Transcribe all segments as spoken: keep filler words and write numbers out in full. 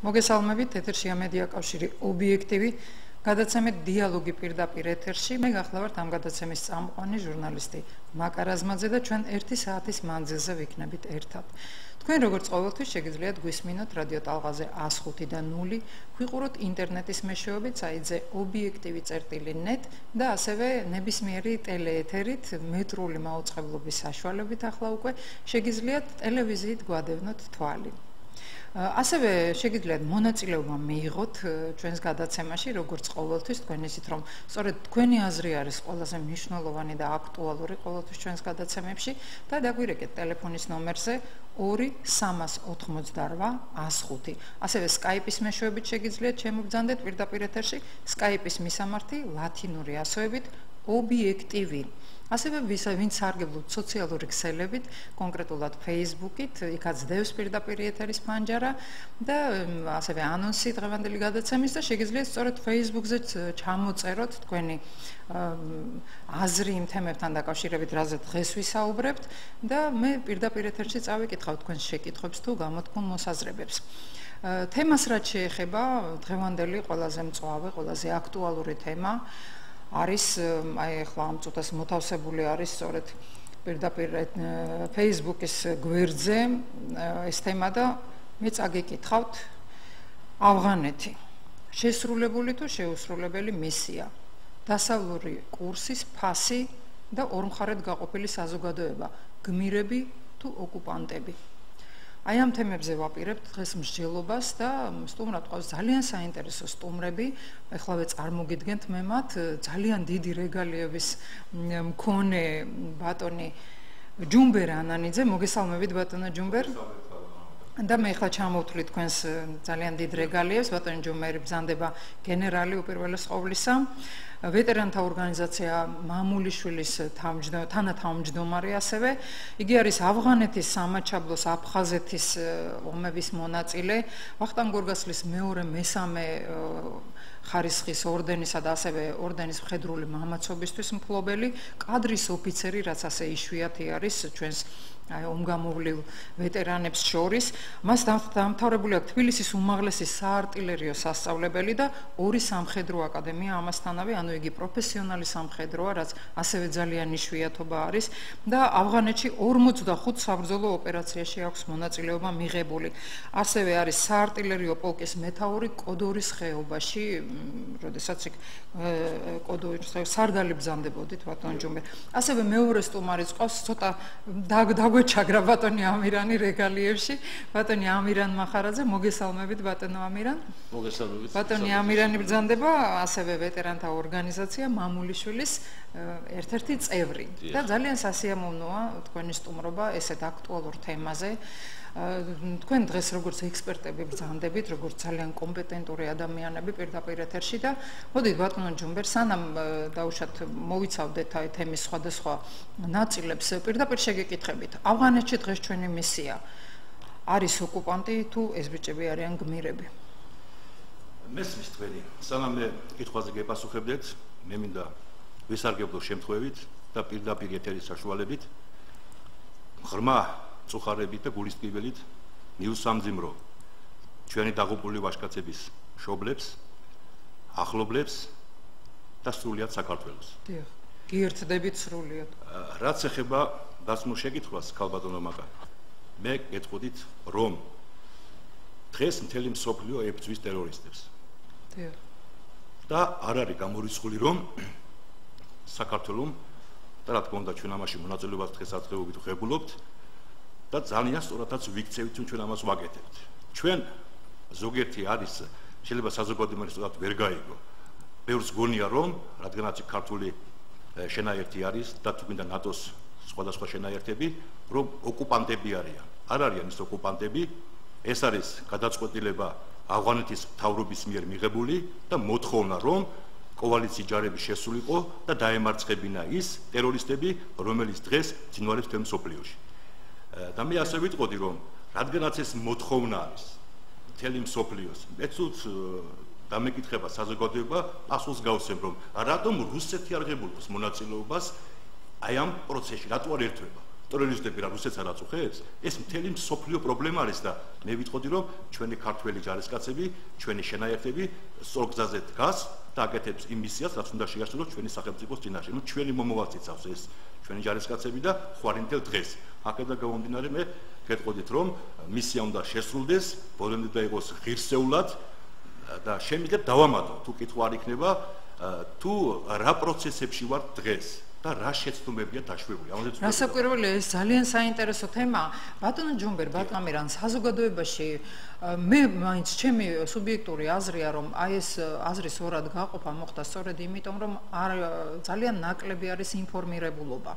მოგესალმებით, ეთერშია მედია კავშირი ობიექტივი, გადაცემით დიალოგი პირდაპირ ეთერში. მე გახლავართ ამ გადაცემის წამყვანი ჟურნალისტი მაკა რაზმაძე და ჩვენ ერთი საათის მანძილზე ვიქნებით ერთად. თქვენ როგორც ყოველთვის შეგიძლიათ გვისმინოთ რადიო ტალღაზე ას ხუთი და ნული, გვიყუროთ ინტერნეტის მეშვეობით საიტზე ობიექტივი წერტილი net და ასევე ნებისმიერი ტელეეთერით მეტრული მაუწყებლობის საშუალებით ახლა უკვე შეგიძლიათ ტელევიზიით გვადევნოთ თვალი. ასევე შეგიძლიათ მონაწილეობა მიიღოთ ჩვენს გადაცემაში, როგორც ყოველთვის თქვენ ისით რომ სწორედ თქვენი აზრი არის ყველაზე მნიშვნელოვანი და აქტუალური ყოველთვის ჩვენს გადაცემებში და დაგვირეკეთ ტელეფონის ნომერზე ორი სამას ოთხმოცდარვა ას ხუთი. ასევე Skype-ის მეშვეობით შეგიძლიათ შემოგბრძანდეთ პირდაპირ ეთერში, Skype-ის მისამართი ლათინური ასოებით ობიექტივი. ასევე ვინც სარგებლობთ სოციალური ქსელებით, კონკრეტულად Facebook-ით, იქაც დევს პირდაპირ ეთერის ფანჯარა და ასევე ანონსი დღევანდელი გადაცემის და შეგიძლიათ სწორედ Facebook-ზეც ჩამოწეროთ თქვენი აზრი იმ თემებთან დაკავშირებით, რაზეც დღეს ვისაუბრებთ და მე პირდაპირ ეთერში წავიკითხავ თქვენს შეკითხვებს თუ გამოთქმულ მოსაზრებებს. თემას რაც შეეხება, დღევანდელი ყველაზე მწვავე, ყველაზე აქტუალური თემა არის აი ახლა ამ წუთას მოთავსებული არის სწორედ პირდაპირ Facebook-ის გვერდზე ეს თემა და მე წაგიკითხავთ ავღანეთი შესრულებული თუ შეუსრულებელი მისია დასავლური კურსის ფასი და ორმხარედ გაყოფილი საზოგადოება გმირები თუ ოკუპანტები აი ამ თემებზე ვაპირებთ დღეს მსჯელობას და სტუმრად ყავს ძალიან საინტერესო სტუმრები. ეხლავე წარმოგიდგენთ მე მათ ძალიან დიდი რეგალიების მქონე ბატონი ჯუმბერ ანანიძე. მოგესალმებით ბატონო ჯუმბერ. და მე ახლა ჩამოვთვლი თქვენს ძალიან დიდ რეგალიებს. ბატონი ჯუმბერი ბრძანდება გენერალი უპირველეს ყოვლისა. ვეტერანთა ორგანიზაცია მამულიშვილის თანათავმჯდომარე ასევე. იგი არის ავღანეთის სამაჩაბლოს აფხაზეთის ომების მონაწილე, ვახტანგ გორგასლის მეორე მესამე ხარისხის ორდენისა და ასევე ორდენის მხედრული მამაცობისთვის მფლობელი, კადრის ოფიცერი, რაც ასე იშვიათი არის ჩვენს აი ომგამოვლილ ვეტერანებს შორის. მას დამთავრებული აქვს თბილისის უმაღლესი საარტილერიო სასწავლებელი და ორი სამხედრო აკადემია ამასთანავე, ანუ იგი პროფესიონალი სამხედროა, რაც ასევე ძალიან იშვიათობა არის და ავღანეთში ორმოცდახუთ საბრძოლო ოპერაციაში აქვს მონაწილეობა მიღებული. ასევე არის საარტილერიო პოლკის მეთაური კოდორის ხეობაში, როდესაც იქ კოდორის სარდალი ბრძანდებოდით ბატონ ჯუმბერ. ასევე მეორე სტუმარიც ყავს ცოტა დაგვეჩაგრა ბატონი ამირანი რეგალიებში. ბატონი ამირან მახარაძე, მოგესალმებით ბატონო ამირან. მოგესალმებით. ბატონი ამირანი ბრძანდება ასევე ვეტერანთა ორგანიზაცია მამულიშვილის ერთ-ერთი წევრი და ძალიან სასიამოვნოა თქვენი სტუმრობა ესეთ აქტუალურ თემაზე. თქვენ დღეს როგორც ექსპერტები ბრძანდებით, როგორც ძალიან კომპეტენტური ადამიანები პირდაპირ ეთერში და მოდით ბატონო ჯუმბერ, სანამ დაუშვათ მოვიცავდეთ აი თემის სხვადასხვა ნაწილებს, პირდაპირ შეგეკითხებით. ავღანეთში დღეს ჩვენი მისია არის ოკუპანტი თუ ეს ბიჭები არიან გმირები? მესმის თქვენი. სანამ მე კითხვაზე გეპასუხებდეთ, მე მინდა ვისარგებლო შემთხვევით და პირდაპირ ეთერის საშუალებით ღრმა წუხარებით და გულისტკიველით მივსამძიმრო ჩვენი დაღუპული ვაჟკაცების მშობლებს, ახლობლებს და სრულიად საქართველოს. დიახ, გიერთდებით სრულიად. რაც ეხება დასმულ შეკითხვას, ქალბატონო მაკა, მე გეტყოდით, რომ დღეს მთელი მსოფლიო ებრძვის ტერორისტებს. დიახ. და არ არის გამორიცხული, რომ საქართველოს და რა თქმა უნდა ჩვენ ამაში მონაწილეობას დღესდღეობით ვღებულობთ და ძალიან სწორადაც ვიქცევით, რომ ჩვენ ამას ვაკეთებთ. ჩვენ ზოგიერთი არის შეიძლება საზოგადოებრივ მასშტაბად ვერ გაიგო. ბევრს გონია, რომ რადგანაც ქართული შენაერთი არის და თუ გინდა ნატოს სხვადასხვა შენაერთები, რომ ოკუპანტები არიან. არ არიან ის ოკუპანტები, ეს არის გადაწყვეტილება ავღანეთის მთავრობის მიერ მიღებული და მოთხოვნა, რომ კოალიციის ჯარები შესულიყო და დაემარცხებინა ის ტერორისტები, რომელიც დღეს ძინვარებს მთელ მსოფლიოში. და მე ასე ვიტყოდი, რომ რადგანაც ეს მოთხოვნა არის მთელი მსოფლიოს, მეცუც დამეკითხება საზოგადოება პასუხს გავსებ, რომ რატომ რუსეთი არ ღებულობს მონაწილეობას აი ამ პროცესში, რატო არ ერთვება? ტერორისტები რა რუსეთს არ აწუხებს? ეს მთელი მსოფლიო პრობლემა არის და მე ვიტყოდი რომ ჩვენი ქართველი ჯარისკაცები, ჩვენი შენაერთები სწორ გზაზე დგას და აკეთებს იმ მისიას, რაც უნდა შეასრულოს ჩვენი სახელმწიფოს წინაშე. ნუ ჩვენი მომავალს იცავს ეს ჩვენი ჯარისკაცები და ხვარინდელ დღეს. აქედან გამომდინარე მე გეტყოდით რომ მისია უნდა შესრულდეს, ბოლომდე და იყოს ღირსეულად და შემიძლია დავამატო თუ კითხვა არ იქნება თუ რა პროცესებში ვარ დღეს და რა შეცდომებია დაშვებული. ამაზე რასაკვირველია ეს ძალიან საინტერესო თემაა. ბატონო ჯუმბერ, ბატონამირან საზოგადოებაში მე მაინც ჩემი სუბიექტური აზრია რომ აი ეს აზრის ორად გაყოფა მოხდა სწორედ იმიტომ რომ არ ძალიან ნაკლები არის ინფორმირებულობა.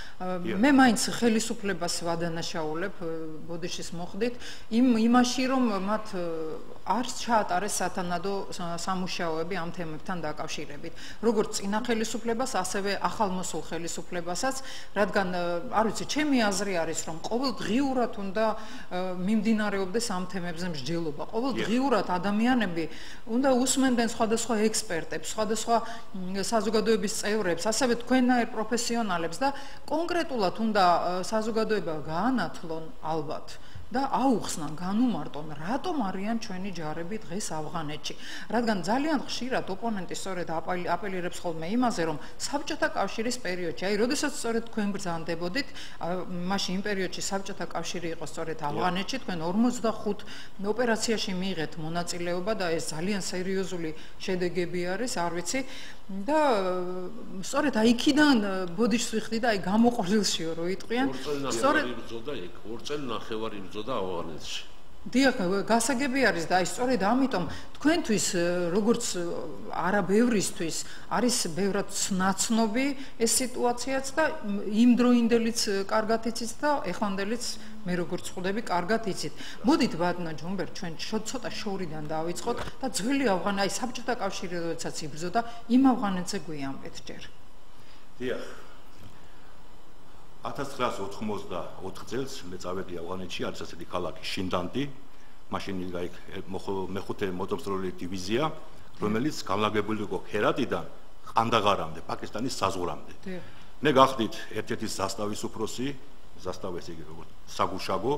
მე მაინც ხელისუფლებას ვადანაშაულებ ბოდიშის მოხდით იმ იმაში რომ მათ არ ჩაატარეს სათანადო სამუშაოები ამ თემებთან დაკავშირებით. როგორც წინა ხელისუფლებას, ასევე ახალმოსულ ხელისუფლებასაც, რადგან არ ვიცი, ჩემი აზრი არის რომ ყოველდღიურად უნდა მიმდინარეობდეს ამ თემებზე მსჯელობა. ყოველდღიურად ადამიანები უნდა усმენდნენ სხვადასხვა ექსპერტებს, სხვადასხვა საზოგადოების წევრებს, ასევე თქვენაერ პროფესიონალებს და კონკრეტულად უნდა საზოგადოება გაანათლონ ალბათ და აუხსნან, განუმარტონ, რატომ არიან ჩვენი ჯარები დღეს ავღანეთში. რადგან ძალიან ხშირად ოპონენტი სწორედ აპელირებს ხოლმე იმაზე, რომ საბჭოთა კავშირის პერიოდში, აი, როდესაც სწორედ თქვენ ბრძანდებოდით, მაშინ იმ პერიოდში საბჭოთა კავშირი იყო სწორედ ავღანეთში, თქვენ ორმოცდახუთ ოპერაციაში მიიღეთ მონაწილეობა და ეს ძალიან სერიოზული შედეგები არის, არ ვიცი. და სწორედ აი იქიდან ბოდიშს ვიხდი და აი გამოყრილშიო რო იტყვიან სწორედ იბრძოდა იქ ორ წელი ნახევარი იბრძოდა ავღანეთში. დიახ, გასაგები არის და აი სწორედ ამიტომ თქვენთვის როგორც არაბევრისთვის არის ბევრად ნაცნობი ეს სიტუაციაც და იმდროინდელიც კარგად იცით და ეხანდელიც მე როგორც ხვდები კარგად იცით. მოდით ბატონო ჯუმბერ ჩვენ ცოტა შორიდან დავიწყოთ და ძველი ავღანი აი საბჭოთა კავშირი როდესაც იბრძოდა იმ ავღანეთზე გვიამბეთ ჯერ. დიახ. ათას ცხრაას ოთხმოცდაოთხ წელს მე წავედი ავღანეთში, არის ასეთი ქალაქი შინდანტი, მაშინ იქ მეხუთე მოტომსროლი დივიზია, რომელიც განლაგებული იყო ჰერატიდან ყანდაღარამდე, პაკისტანის საზღვრამდე. მე გახდით ერთ-ერთი ზასტავის უფროსი, ზასტავეს იგი როგორც საგუშაგო,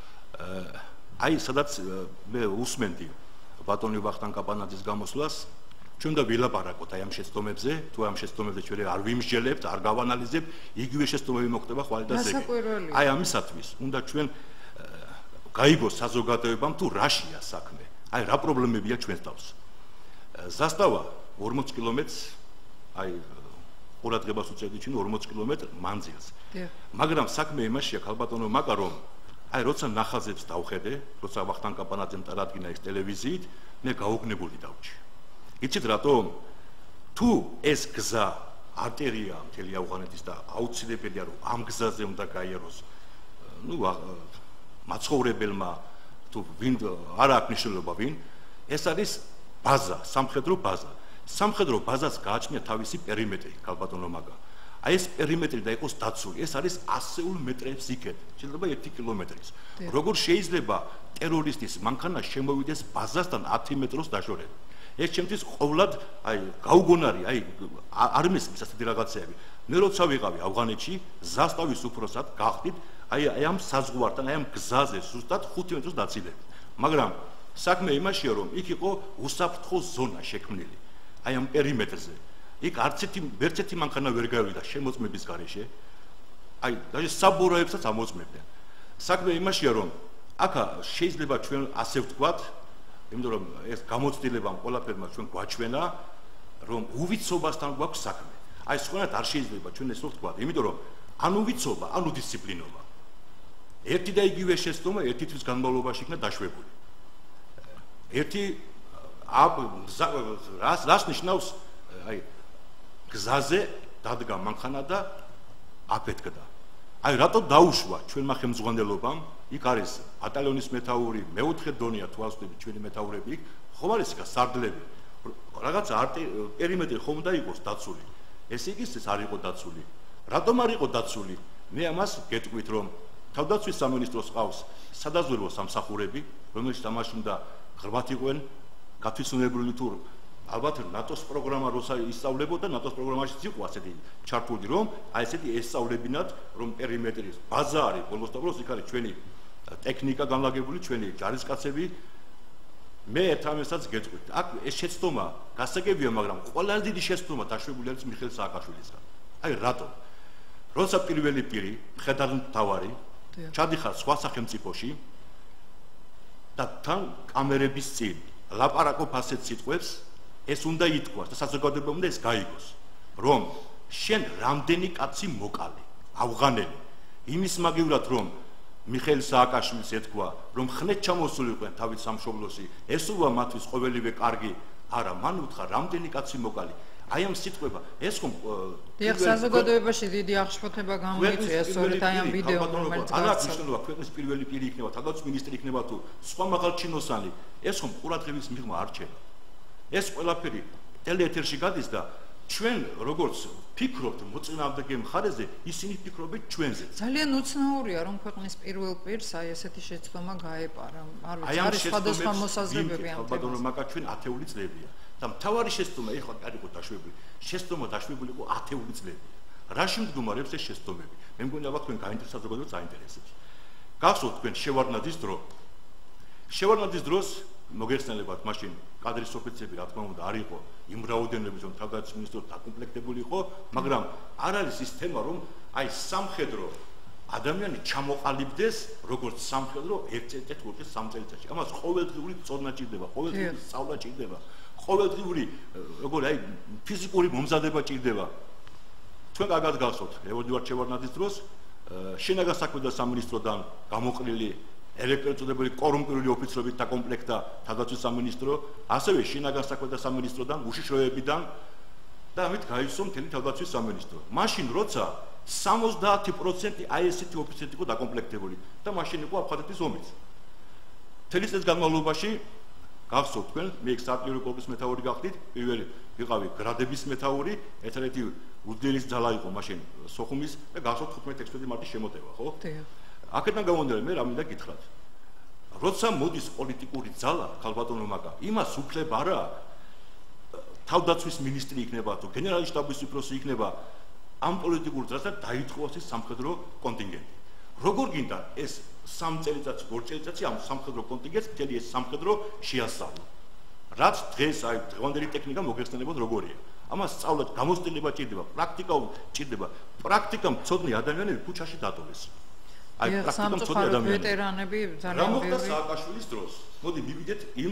აი სადაც მე უსმენდი ბატონი ვახტანგ კაპანაძის გამოსვლას, ჩვენ უნდა ვილაპარაკოთ აი ამ შეცდომებზე, თუ ამ შეცდომებზე ჩვენ არ ვიმსჯელებთ, არ გავანალიზებთ, იგივე შეცდომები მოხდება ხვალ და ზეგი. აი ამისათვის უნდა ჩვენ გაიგოს საზოგადოებამ თუ რაშია საქმე. აი რა პრობლემებია ჩვენს თავს. ზასტავა ორმოც კილომეტრს აი ყურადღებას უწევდი ჩვენ ორმოც კილომეტრ მანძილს. მაგრამ საქმე იმაშია ქალბატონო მაკა რომ აი როცა ნახაზებს დავხედე, როცა ვახტანგ კაპანაძემ წარადგინა ეს ტელევიზიით, მე გაუგნებული დავჭი. იცით რატომ? თუ ეს გზა არტერია მთელი ავღანეთის და აუცილებელია რომ ამ გზაზე უნდა გაიაროს ნუ მაცხოვრებელმა თუ ვინ არ აქვს მნიშვნელობა ვინ, ეს არის ბაზა, სამხედრო ბაზა. სამხედრო ბაზას გააჩნია თავისი პერიმეტრი, ქალბატონო მაგა. აი ეს პერიმეტრი და იყოს დაცული, ეს არის ასეულ მეტრებს იქეთ, შეიძლება ერთი კილომეტრის. როგორ შეიძლება ტერორისტის მანქანა შემოვიდეს ბაზასთან ათი მეტროს დაშორებით? ეს ჩემთვის ყოვლად აი გაუგონარი, აი არ მესმის ასეთი რაღაცეები. მე როცა ვიყავი ავღანეთში, ზასტავის უფროსად გახდით, აი აი ამ საზღვართან, აი ამ გზაზე ზუსტად ხუთი მეტროს დაცილებით. მაგრამ საქმე იმაშია, რომ იქ იყო უსაფრთხო ზონა შექმნილი. აი ამ პერიმეტრზე. იქ არც ერთი ვერც ერთი მანქანა ვერ გავიდა შემოწმების გარეშე. აი даже საბუროებსაც ამოწმებდნენ. საქმე იმაშია, რომ აქ შეიძლება ჩვენ ასე ვთქვათ, იმიტომ რომ ეს გამოცდილებამ ყველაფერმა ჩვენ გვაჩვენა, რომ უვიცობასთან გვაქვს საქმე. აი სხვანაირად არ შეიძლება ჩვენ ეს ვთქვათ, იმიტომ რომ ანუ უვიცობა, ანუ დისციპლინობა. ერთი და იგივე შეცდომა ერთი თვის განმავლობაში იქნა დაშვებული. ერთი რას რას ნიშნავს აი გზაზე დადგა მანქანა და აფეთქდა. აი რატო დაუშვა ჩვენმა ხელმძღვანელობამ? იქ არის ბატალიონის მეთაური, მეოთხე დონეა თუ ასწრებით ჩვენი მეთაურები იქ, ხომ არის იქ სარდლები. რაღაც პერიმეტრი ხომ უნდა იყოს დაცული. ესე იგი ეს არ იყო დაცული. რატომ არ იყო დაცული? მე ამას გეტყვით რომ თავდაცვის სამინისტროს ყავს სადაზვერვო სამსახურები, რომელშიც ამაში უნდა ღრმად იყვნენ გათვითცნობებული თუ ალბათ ნატოს პროგრამა როცა ისწავლებოდა, ნატოს პროგრამაშიც იყო ასეთი ჩართული, რომ აი ესეთი ესწავლებინათ, რომ პერიმეტრი ბაზა არის, ბოლოს და ბოლოს იქ არის ჩვენი ტექნიკა განლაგებული, ჩვენი ჯარისკაცები. მე ერთამესაც გეტყვით, აქ ეს შეცდომა გასაგებია, მაგრამ ყველაზე დიდი შეცდომა დაშვებული არის მიხეილ სააკაშვილისგან. აი რატო? როცა პირველი პირი, მხედართმთავარი, ჩადიხარ სხვა სახელმწიფოში და თან კამერების წინ ლაპარაკობ ასეთ სიტყვებს, ეს უნდა ითქვას და საზოგადოებამ უნდა ეს გაიგოს, რომ შენ რამდენი კაცი მოკალე, ავღანელი, იმის მაგივრად რომ მიხეილ სააკაშვილს ეთქვა, რომ ხნეთ ჩამოსულიყვენ თავის სამშობლოში, ესურვა მათთვის ყოველივე კარგი, არა, მან უთხრა რამდენი კაცი მოკალე. აი ამ სიტყვება, ეს ხომ დიახ, საზოგადოებაში დიდი აღშფოთება გამოიწვია სწორედ აი ამ ვიდეომ, რომელიც არა მნიშვნელობა, ქვეყნის პირველი პირი იქნება, თავდაცვის მინისტრი იქნება თუ სხვა მაღალ ჩინოსანი, ეს ხომ ყურადღების მიღმა არ რჩება. ეს ყველაფერი ტელეეთერში გადის და ჩვენ როგორც ფიქრობთ მოწინააღმდეგე მხარეზე, ისინი ფიქრობენ ჩვენზე. ძალიან უცნაურია, რომ ქვეყნის პირველ პირს აი ესეთი შეცდომა გაეპარა. არ ვიცი, არის სხვადასხვა მოსაზრებები ამ თემაზე. ალბათ მაგა ჩვენ ათეული წლებია. და მთავარი შეცდომა ეხლა არ იყო დაშვებული. შეცდომა დაშვებული იყო ათეული წლებია. რა შემდგომარეობს ეს შეცდომები? მე მგონი ალბათ თქვენ გაინტერესებთ ზოგადად საინტერესებს. გახსოვთ თქვენ შევარდნაძის დრო. შევარდნაძის დროს მოგეხსენებათ მაშინ კადრის ოფიცრები რა თქმა უნდა არ იყო იმ რაოდენობის რომ თავდაცვის მინისტრო დაკომპლექტებული იყო, მაგრამ არ არის ის თემა რომ აი სამხედრო ადამიანი ჩამოყალიბდეს როგორც სამხედრო ერთ წელიწად თუ სამ წელიწადში. ამას ყოველდღიური წოდნა ჭირდება, ყოველდღიური სწავლა ჭირდება, ყოველდღიური როგორი აი ფიზიკური მომზადება ჭირდება. თქვენ კარგად გახსოვთ, ევოდივარ შევარდნაძის დროს შინაგან საქმეთა სამინისტროდან გამოყრილი ელექტროწოდებული კორუმპირებული ოფიცრებით დაკომპლექტდა თავდაცვის სამინისტრო, ასევე შინაგან საქმეთა სამინისტროდან უშიშროებიდან და ამით გაიცნო მთელი თავდაცვის სამინისტრო. მაშინ როცა სამოცდაათი პროცენტი აი ესეთი ოფიცრები იყო დაკომპლექტებული და მაშინ იყო აფხაზეთის ომიც. მთელი წლის განმავლობაში გახსოვთ თქვენ, მე საარტილერიო კორპუსის მეთაური გახდით, პირველი ვიყავი გრადების მეთაური, ერთ-ერთი უძლიერესი ძალა იყო მაშინ სოხუმის და გახსოვთ ხუთმეტი ექვსმეტი მარტის შემოტევა, ხო? აქედან გამომდინარე მე რა მინდა გითხრათ. როცა მოდის პოლიტიკური ძალა, ქალბატონო მაგა, იმას უფლება არა თავდაცვის მინისტრი იქნება თუ გენერალური შტაბის უფროსი იქნება ამ პოლიტიკურ ძალას დაითხოვოს ეს სამხედრო კონტინგენტი. როგორ გინდა ეს სამ წელიწადს, ორ წელიწადში ამ სამხედრო კონტინგენტს მთელი ეს სამხედრო შეასწავლო. რაც დღეს აი დღევანდელი ტექნიკა მოგეხსენებათ როგორია. ამას სწავლად გამოცდილება ჭირდება, პრაქტიკა ჭირდება. პრაქტიკა მცოდნე ადამიანები ქუჩაში დატოვეს. აი პრაქტიკა მცოდნე ადამიანები. ვეტერანები ძალიან ბევრი. რა მოხდა სააკაშვილის დროს? მოდი მივიდეთ იმ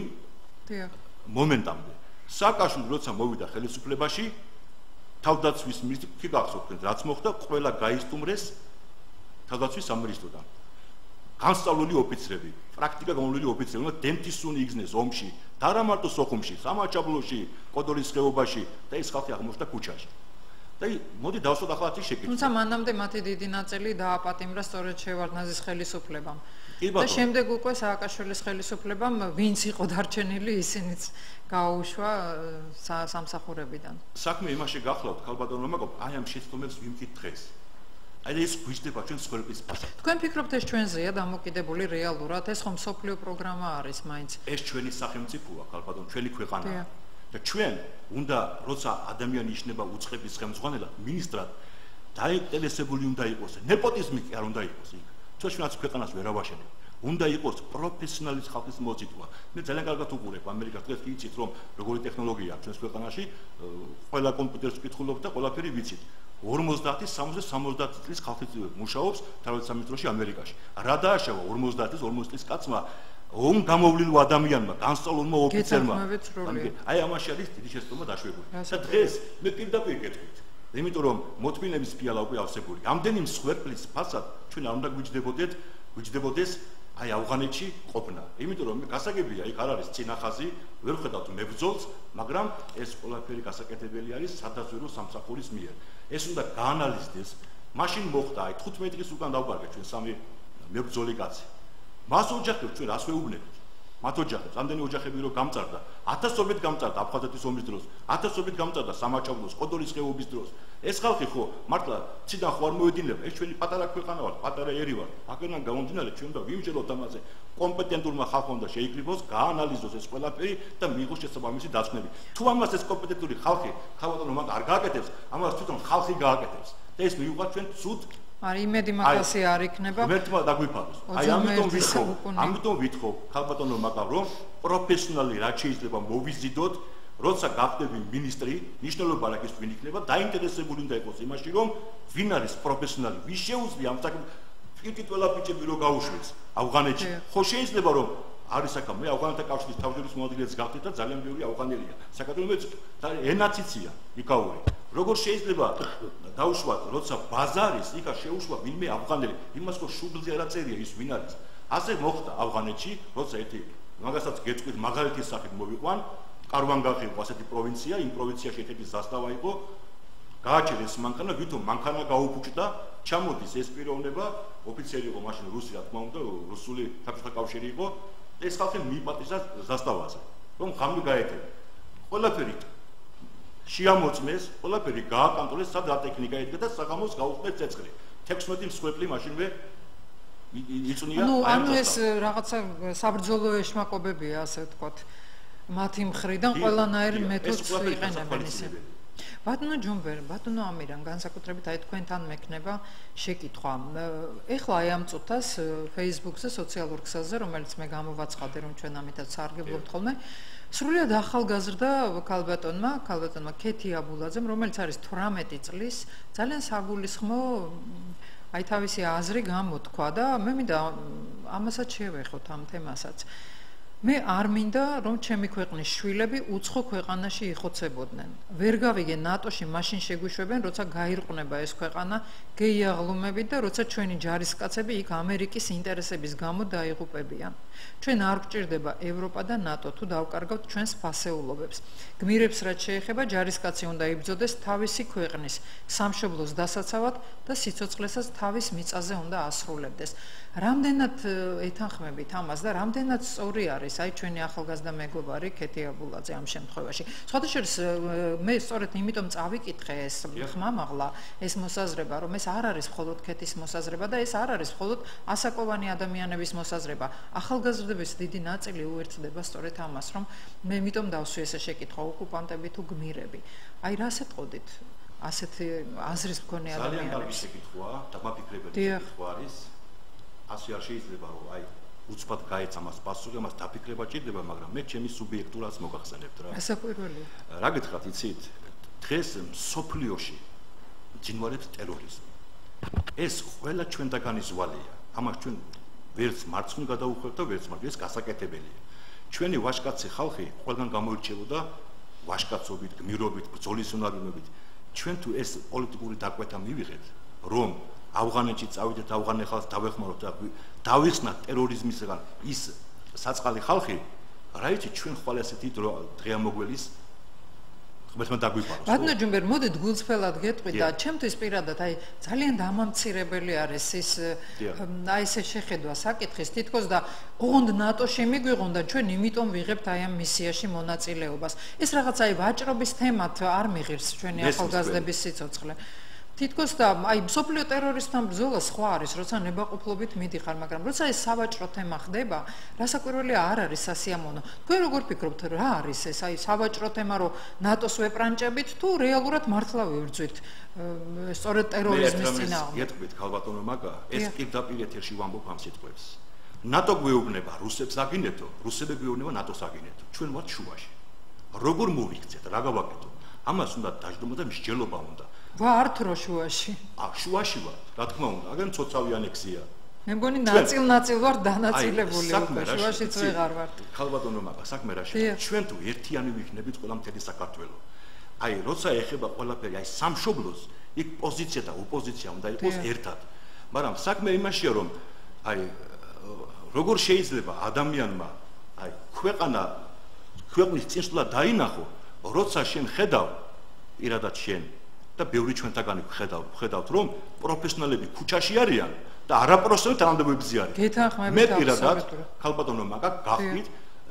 მომენტამდე. სააკაშვილი როცა მოვიდა ხელისუფლებაში, თავდაცვის მინისტრი კი გახსოვთ, რაც მოხდა, ყველა გაისტუმრეს თავდაცვის სამინისტროდან. განსწავლული ოფიცრები, პრაქტიკა გამოვლილი ოფიცრები, დემთისუნი იგზნეს ომში, და არა მარტო სოხუმში, სამაჩაბლოში, კოდორის ხეობაში და ეს ხალხი აღმოჩნდა ქუჩაში. და მოდი დავსვათ ახლა ის შეკითხვა. თუმცა მანამდე მათი დიდი ნაწილი დააპატიმრა სწორედ შევარდნაძის ხელისუფლებამ. და შემდეგ უკვე სააკაშვილის ხელისუფლებამ ვინც იყო დარჩენილი, ისინიც გაუშვა სამსახურებიდან. საქმე იმაში გახლავთ, ქალბატონო მაკო, აი ამ შეცდომებს ვიმკით დღეს. აი ეს გვიჭდება ჩვენ სკოლების ფასად. თქვენ ფიქრობთ ეს ჩვენზეა დამოკიდებული რეალურად? ეს ხომ სოფლიო პროგრამა არის მაინც? ეს ჩვენი სახელმწიფოა, ქალბატონო, ჩვენი ქვეყანაა. და ჩვენ უნდა როცა ადამიანი იშნება უცხების ხელმძღვანელად, მინისტრად, დაინტერესებული უნდა იყოს, ნეპოტიზმი კი არ უნდა იყოს იქ. ჩვენაც ქვეყანას ვერ ავაშენებ. უნდა იყოს პროფესიონალი ხალხის მოწითვა. მე ძალიან კარგად უყურებ ამერიკას, დღეს იცით რომ როგორი ტექნოლოგია აქვს ჩვენს ქვეყანაში, ყველა კომპიუტერს ვკითხულობ და ყველაფერი ვიცით. ორმოცდაათი სამოცდაათი წლის ხალხი მუშაობს თავდაცვის სამინისტროში ამერიკაში. რა დააშავა ორმოცდაათის ორმოცი წლის კაცმა ომ გამოვლილ ადამიანმა, განსწავლულმა ოფიცერმა. აი ამაში არის დიდი შეცდომა დაშვებული. და დღეს მე პირდაპირ გეტყვით. იმიტომ რომ მოთმინების ფიალა უკვე ავსებული. ამდენი მსხვერპლის ფასად ჩვენ არ უნდა გვიჯდებოდეთ, გვიჯდებოდეს აი ავღანეთში ყოფნა. იმიტომ რომ გასაგებია, იქ არ არის წინახაზი, ვერ ხედავთ მებრძოლს, მაგრამ ეს ყველაფერი გასაკეთებელი არის სადაზვერო სამსახურის მიერ. ეს უნდა გაანალიზდეს. მაშინ მოხდა აი თხუთმეტი დღის უკან დავკარგეთ ჩვენ სამი მებრძოლი კაცი. მას ოჯახებს ჩვენ რას ვეუბნებით? მათ ოჯახებს, ამდენი ოჯახები რო გამწარდა, ათასობით გამწარდა აფხაზეთის ომის დროს, ათასობით გამწარდა სამაჩაბლოს, კოდორის ხეობის დროს. ეს ხალხი ხო მართლა ციდან ხო არ მოედინება, ეს ჩვენი პატარა ქვეყანა ვარ, პატარა ერი ვარ. აქედან გამომდინარე ჩვენ უნდა ვიმჯეროთ ამაზე კომპეტენტურმა ხალხმა უნდა შეიკრიბოს, გაანალიზოს ეს ყველაფერი და მიიღოს შესაბამისი დათქმები. თუ ამას ეს კომპეტენტური ხალხი, ხალხო მაგ არ გააკეთებს, ამას თვითონ ხალხი გააკეთებს. და ეს მივიღოთ ჩვენ ცუდ არ იმედი მაგასი არ იქნება. ღმერთმა დაგვიფაროს. აი ამიტომ ვითხოვ, ამიტომ ვითხოვ ხალბატონო მაგა რომ პროფესიონალი რაც შეიძლება მოვიზიდოთ, როცა გახდები მინისტრი, ნიშნულობა რა ის ვინ იქნება, დაინტერესებული უნდა იყოს იმაში, რომ ვინ არის პროფესიონალი, ვის შეუძლია ამ საკითხს პირიქით ყველა ბიჭები რო გაუშვეს ავღანეთში. ხო შეიძლება რომ არის აქ მე ავღანეთთა კავშირის თავმჯდომარის მოადგილეც გახდით და ძალიან ბევრი ავღანელია. საქართველოს და ენაციცია იქაური. როგორ შეიძლება დაუშვათ, როცა ბაზარის, იქა შეუშვა ვინმე ავღანელი, იმას ხო შუბლზე არ აწერია ის ვინ არის. ასე მოხდა ავღანეთში, როცა ერთი მაგასაც გეტყვით მაგალითის სახით მოვიყვან, კარვანგახი იყო ასეთი პროვინცია, იმ პროვინციაში ერთი ზასტავა იყო, გააჩერეს მანქანა, ვითომ მანქანა გაუფუჭდა, ჩამოდის ეს პიროვნება, ოფიცერი იყო მაშინ რუსი, რა თქმა უნდა, რუსული საბჭოთა კავშირი იყო, ეს ხალხი მიიპატიჟა ზასტავაზე, რომ ღამე გაეთება. ყველაფერი შეამოწმეს, ყველაფერი გააკანტონეს, სად რა ტექნიკა ედგა და საღამოს გაუხდეთ ცეცხლი. თექვსმეტი მსხვერპლი მაშინვე იწვნია. ნუ ანუ ეს რაღაცა საბრძოლო ეშმაკობებია, ასე ვთქვათ. მათი მხრიდან ყველანაირ მეთოდს იყენებენ ისე. ბატონო ჯუმბერ, ბატონო ამირან, განსაკუთრებით აი თქვენთან მექნება შეკითხვა. ეხლა აი ამ წუთას Facebook-ზე, სოციალურ ქსელზე, რომელიც მე გამოვაცხადე, რომ ჩვენ ამითაც სარგებლობთ ხოლმე, სრულიად ახალგაზრდა ქალბატონმა, ქალბატონმა ქეთი აბულაძემ, რომელიც არის თვრამეტი წლის, ძალიან საგულისხმო აი თავისი აზრი გამოთქვა და მე მინდა ამასაც შევეხოთ ამ თემასაც. მე არ მინდა რომ ჩემი ქვეყნის შვილები უცხო ქვეყანაში იხოცებოდნენ. ვერ გავიგე ნატოში მაშინ შეგვიშვებენ, როცა გაირყნება ეს ქვეყანა გეიაღლუმებით და როცა ჩვენი ჯარისკაცები იქ ამერიკის ინტერესების გამო დაიღუპებიან. ჩვენ არ გვჭირდება ევროპა და ნატო თუ დავკარგავთ ჩვენს ფასეულობებს. გმირებს რაც შეეხება ჯარისკაცი უნდა იბრძოდეს თავისი ქვეყნის სამშობლოს დასაცავად და სიცოცხლესაც თავის მიწაზე უნდა ასრულებდეს. რამდენად ეთანხმებით ამას და რამდენად სწორი არის აი ჩვენი ახალგაზრდა მეგობარი ქეთი აბულაძე ამ შემთხვევაში. სხვათა შორის მე სწორედ იმიტომ წავიკითხე ეს ხმამაღლა, ეს მოსაზრება, რომ ეს არ არის მხოლოდ ქეთის მოსაზრება და ეს არ არის მხოლოდ ასაკოვანი ადამიანების მოსაზრება. ახალგაზრდების დიდი ნაწილი უერთდება სწორედ ამას, რომ მე იმიტომ დავსვი ესე შეკითხვა, ოკუპანტები თუ გმირები. აი რას ეტყოდით ასეთი აზრის მქონე ადამიანებს? ძალიან კარგი შეკითხვაა, დამაფიქრებელი შეკითხვა არის. ასე არ შეიძლება რომ აი უცბად გაეცა მას პასუხი, მას დაფიქრება ჭირდება, მაგრამ მე ჩემი სუბიექტურას მოგახსენებთ რა. გასაკვირველია. რა გითხრათ, იცით? დღეს მსოფლიოში ძინვარებს ტერორიზმი. ეს ყველა ჩვენთაგანი ზვალია. ამას ჩვენ ვერც მარცხნივ გადაუხვევთ და ვერც მარცხნივ, ეს გასაკეთებელია. ჩვენი ვაჟკაცი ხალხი ყველგან გამოირჩეოდა ვაჟკაცობით, გმირობით, ბრძოლის უნარიანობით. ჩვენ თუ ეს პოლიტიკური დაკვეთა მივიღეთ, რომ ავღანეთში წავიდეთ, ავღანელ ხალხს დავეხმაროთ და დავიხსნათ ტერორიზმისგან ის საწყალი ხალხი, რა იცი ჩვენ ხვალ ასეთი დღეამოგველის ღმერთმა დაგვიფაროს. ბატონო ჯუმბერ, მოდით გულწრფელად გეტყვით და ჩემთვის პირადად აი ძალიან დამამცირებელი არის ის აი ესე შეხედვა საკითხის თითქოს და ოღონდ ნატოში მიგვიღონ და ჩვენ იმიტომ ვიღებთ აი ამ მისიაში მონაწილეობას. ეს რაღაც აი ვაჭრობის თემად არ მიღირს ჩვენი ახალგაზრდების სიცოცხლე. თითქოს და აი მსოფლიო ტერორისტთან ბრძოლა სხვა არის, როცა ნებაყოფლობით მიდიხარ, მაგრამ როცა ეს სავაჭრო თემა ხდება, რასაკვირველია არ არის სასიამოვნო. თქვენ როგორ ფიქრობთ, რა არის ეს აი სავაჭრო თემა, რომ ნატოს ვეპრანჭებით თუ რეალურად მართლა ვიბრძვით სწორედ ტერორიზმის წინააღმდეგ? გეტყვით ქალბატონო მაგა, ეს პირდაპირ ეთერში ვამბობ ამ სიტყვებს. ნატო გვეუბნება რუსებს აგინეთო, რუსები გვეუბნება ნატოს აგინეთო. ჩვენ ვართ შუაში. როგორ მოვიქცეთ, რა გავაკეთო? ამას უნდა დაждდომა და მსჯელობა უნდა. ვართ რო შუაში. ა შუაში ვარ, რა თქმა უნდა, აგენ ცოცავი ანექსია. მე მგონი ნაწილ-ნაწილ ვარ დანაწილებული უკვე, შუაშიც ვეღარ ვარ. ქალბატონო მაგა, საქმე რაში? ჩვენ თუ ერთიანი ვიქნებით ყველა მთელი საქართველო. აი, როცა ეხება ყველაფერი, აი სამშობლოს, იქ პოზიცია და ოპოზიცია უნდა იყოს ერთად. მაგრამ საქმე იმაშია, რომ აი როგორ შეიძლება ადამიანმა აი ქვეყანა ქვეყნის წინსვლა დაინახო, როცა შენ ხედავ პირადად შენ და ბევრი ჩვენთაგანი ხედავთ, ხედავთ რომ პროფესიონალები ქუჩაში არიან და არაპროფესიონალები თანამდებობებზე არიან. გეთანხმებით მე პირადად ქალბატონო მაგა გახდით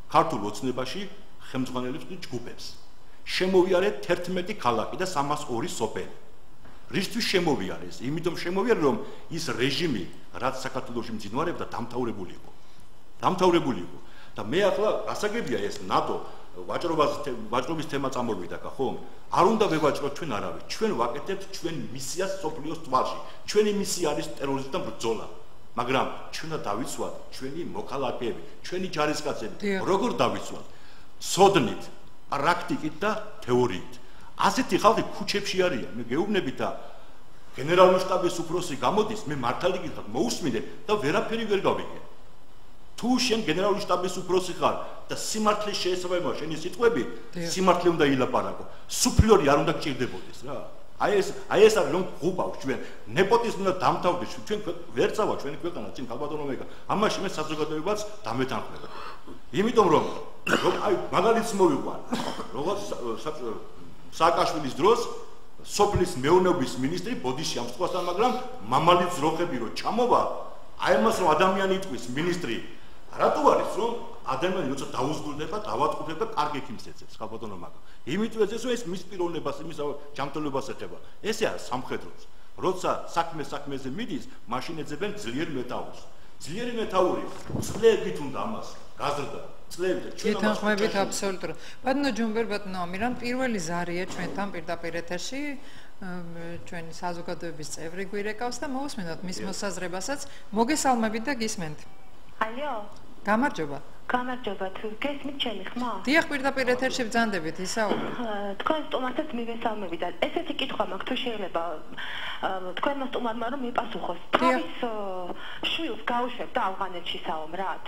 ქართულ ოცნებაში ხელმძღვანელებს და ჯგუფებს. შემოვიარეთ თერთმეტი ქალაქი და სამას ორი სოფელი. რისთვის შემოვიარეს? იმიტომ შემოვიარეს, რომ ის რეჟიმი, რაც საქართველოში მძინვარებდა, დამთავრებული იყო. დამთავრებული იყო. და მე ახლა გასაგებია ეს ნატო ვაჭრობას ვაჭრობის თემა წამოვიდა ხა ხო? არ უნდა ვევაჭროთ ჩვენ არავის. ჩვენ ვაკეთებთ ჩვენ მისიას სოფლიოს თვალში. ჩვენი მისია არის ტერორიზმთან ბრძოლა. მაგრამ ჩვენ უნდა დავიცვათ ჩვენი მოქალაქეები, ჩვენი ჯარისკაცები, როგორ დავიცვათ? სოდნით, პრაქტიკით და თეორიით. ასეთი ხალხი ქუჩებში არიან. მე გეუბნებით და გენერალური შტაბის უფროსი გამოდის, მე მართალი გითხრათ, მოусმინე და ვერაფერი ვერ გავიგე. თუ შენ გენერალური შტაბის უფროსი ხარ და სიმართლე შეესაბამება შენი სიტყვები, სიმართლე უნდა ილაპარაკო. სუფლიორი არ უნდა გჭირდებოდეს რა. აი ეს აი ეს არის რომ ღუბავ ჩვენ ნეპოტიზმი უნდა დამთავრდეს ჩვენ ვერ წავა ჩვენი ქვეყანა წინ ქალბატონო მეგა ამაში მე საზოგადოებაც დამეთანხმება. იმიტომ რომ აი მაგალითს მოვიყვან როგორც სააკაშვილის დროს სოფლის მეურნეობის მინისტრი ბოდიში ამსწყვასთან, მაგრამ მამალი ძროხები რო ჩამოვა, აი ამას რომ ადამიანი იტყვის მინისტრი, რატო არის რომ ადამიანი როცა დაუზღუდდება, დავატყუდება, კარგ ექიმს ეცებს, ხალბატონო მაგა. იმიტომ ეს ეს მის პიროვნებას, იმის ჯანმრთელობას ეხება. ესე არის სამხედროც. როცა საქმე საქმეზე მიდის, მაშინ ეძებენ ძლიერ მეტაურს. ძლიერი მეტაური წლებით უნდა ამას გაზრდა. წლებით ჩვენ ამას გეთანხმებით აბსოლუტურად. ბატონო ჯუმბერ, ბატონო ამირან, პირველი ზარია ჩვენთან პირდაპირ ეთერში. ჩვენი საზოგადოების წევრი გვირეკავს და მოусმინოთ მის მოსაზრებასაც. მოგესალმებით და გისმენთ. ალო. გამარჯობა. გამარჯობა, თუ გესმით ჩემი ხმა? დიახ, პირდაპირ ეთერში ბრძანდებით, ისაუბრეთ. თქვენ სტუმარსაც მივესალმები და ესეთი კითხვა მაქვს, თუ შეიძლება თქვენმა სტუმარმა რომ მიპასუხოს. თავის შვილს გაუშვებთ ავღანეთში საომრად?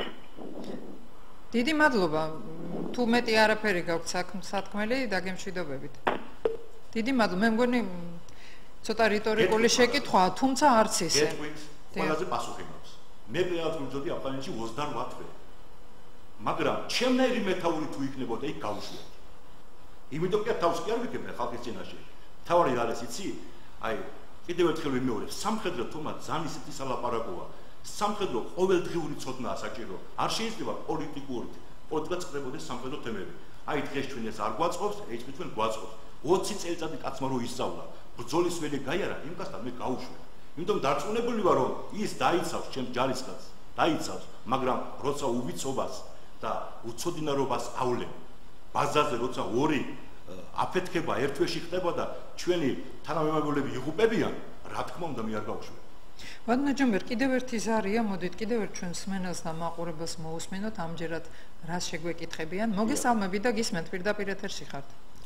დიდი მადლობა. თუ მეტი არაფერი გაქვთ სათქმელი, დაგემშვიდობებით. დიდი მადლობა. მე მგონი ცოტა რიტორიკული შეკითხვაა, თუმცა არც ისე. გეტყვით, ყველაზე პასუხი მაქვს. მე რეალურად ვიმძოდი ავღანეთში ოცდაოთხ თვე. მაგრამ ჩემნაირი მეთაური თუ იქნებოდა იქ გავუშვებთ. იმიტომ კი თავს კი არ ვიქებნე ხალხის წინაშე. თავი არის იცი? აი, კიდევ ერთხელ ვიმეორებ, სამხედრო თომა ძალიან ისეთი სალაპარაკოა. სამხედრო ყოველდღიური ცოდნაა საჭირო. არ შეიძლება პოლიტიკურად პოლიტიკა წდებოდეს სამხედრო თემები. აი დღეს ჩვენ ეს არ გვაწყობს, ეს ჩვენ გვაწყობს. ოცი წელიწადი კაცმა რო ისწავლა, ბრძოლის ველი გაიარა, იმ კაცთან მე გავუშვებ. იმიტომ დარწმუნებული ვარ, რომ ის დაიცავს ჩემს ჯარისკაცს, დაიცავს, მაგრამ როცა უვიცობას და უცოდინარობას ავლენ, ბაზაზე როცა ორი აფეთქება ერთ თვეში ხდება და ჩვენი თანამემამულეები იღუპებიან, რა თქმა უნდა მე არ გავუშვებ. ბატონო ჯუმბერ, კიდევ ერთი ზარია, მოდით კიდევ ერთ ჩვენს მსმენელს და მაყურებელს მოусმინოთ, ამჯერად რას შეგვეკითხებიან. მოგესალმებით და გისმენთ, პირდაპირ ეთერში ხართ.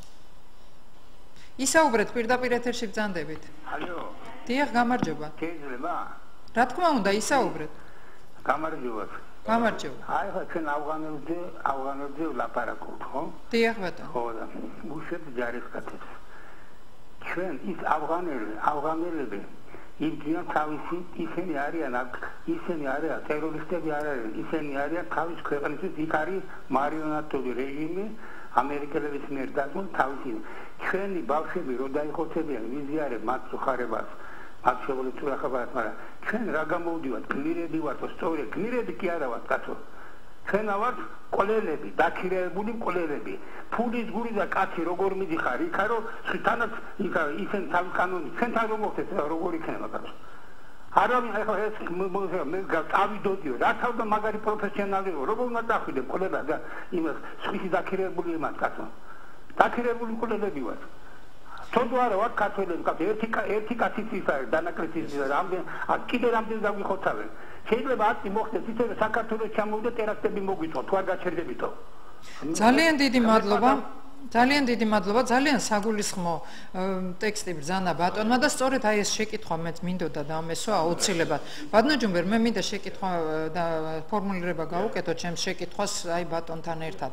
ისაუბრეთ, პირდაპირ ეთერში ბრძანდებით. ალო. დიახ, გამარჯობა. შეიძლება? რა თქმა უნდა, ისაუბრეთ. გამარჯობა. გამარჯობა. აი ხა ჩვენ ავღანელზე, ავღანელზე ვლაპარაკობთ, ხო? დიახ, ბატონო. ხო და უშევთ ჯარისკაცებს. ჩვენ ის ავღანელი, ავღანელები იმდიან თავისი ისინი არიან, ისინი არიან ტერორისტები არ არიან, ისინი არიან თავის ქვეყნისთვის იქ არის მარიონეტული რეჟიმი ამერიკელების მიერ დაგმულ თავისი ჩვენი ბავშვები რო დაიხოცებიან ვიზიარებ მათ სუხარებას მათ შეგვიძლია ახალად მაგრამ ჩვენ რა გამოვდივართ გმირები ვართ სწორი გმირები კი არა ვართ კაცო ჩვენ ვართ ყოლელები დაქირებული ყოლელები ფულის გური და კაცი როგორ მიდიხარ იქა რომ თანაც იქა ისენ თავი კანონი ჩვენთან რომ მოხდეს როგორ იქნება კაცო არავინ ახლა ეს მე გავიდოდიო რა თავდა მაგარი პროფესიონალი როგორ უნდა დახვიდე ყოლება და იმას სხვისი დაქირებული იმას კაცო დაქირებული ყოლელები ვართ თუნდაც არა ვარ ქართველები კაცო ერთი ერთი კაციც ის არის დანაკლისის რამდენ კიდე რამდენ დავიხოცავენ შეიძლება ათი მოხდეს ისე საქართველოს ჩამოვიდა ტერაქტები მოგვიწვა თუ არ გაჩერდებითო ძალიან დიდი მადლობა ძალიან დიდი მადლობა ძალიან საგულისხმო ტექსტი ბრძანა ბატონმა და სწორედ აი ეს შეკითხვა მეც მინდოდა დამესვა აუცილებლად ბატონო ჯუმბერ მე მინდა შეკითხვა და ფორმულირება გავუკეთო ჩემს შეკითხვას აი ბატონთან ერთად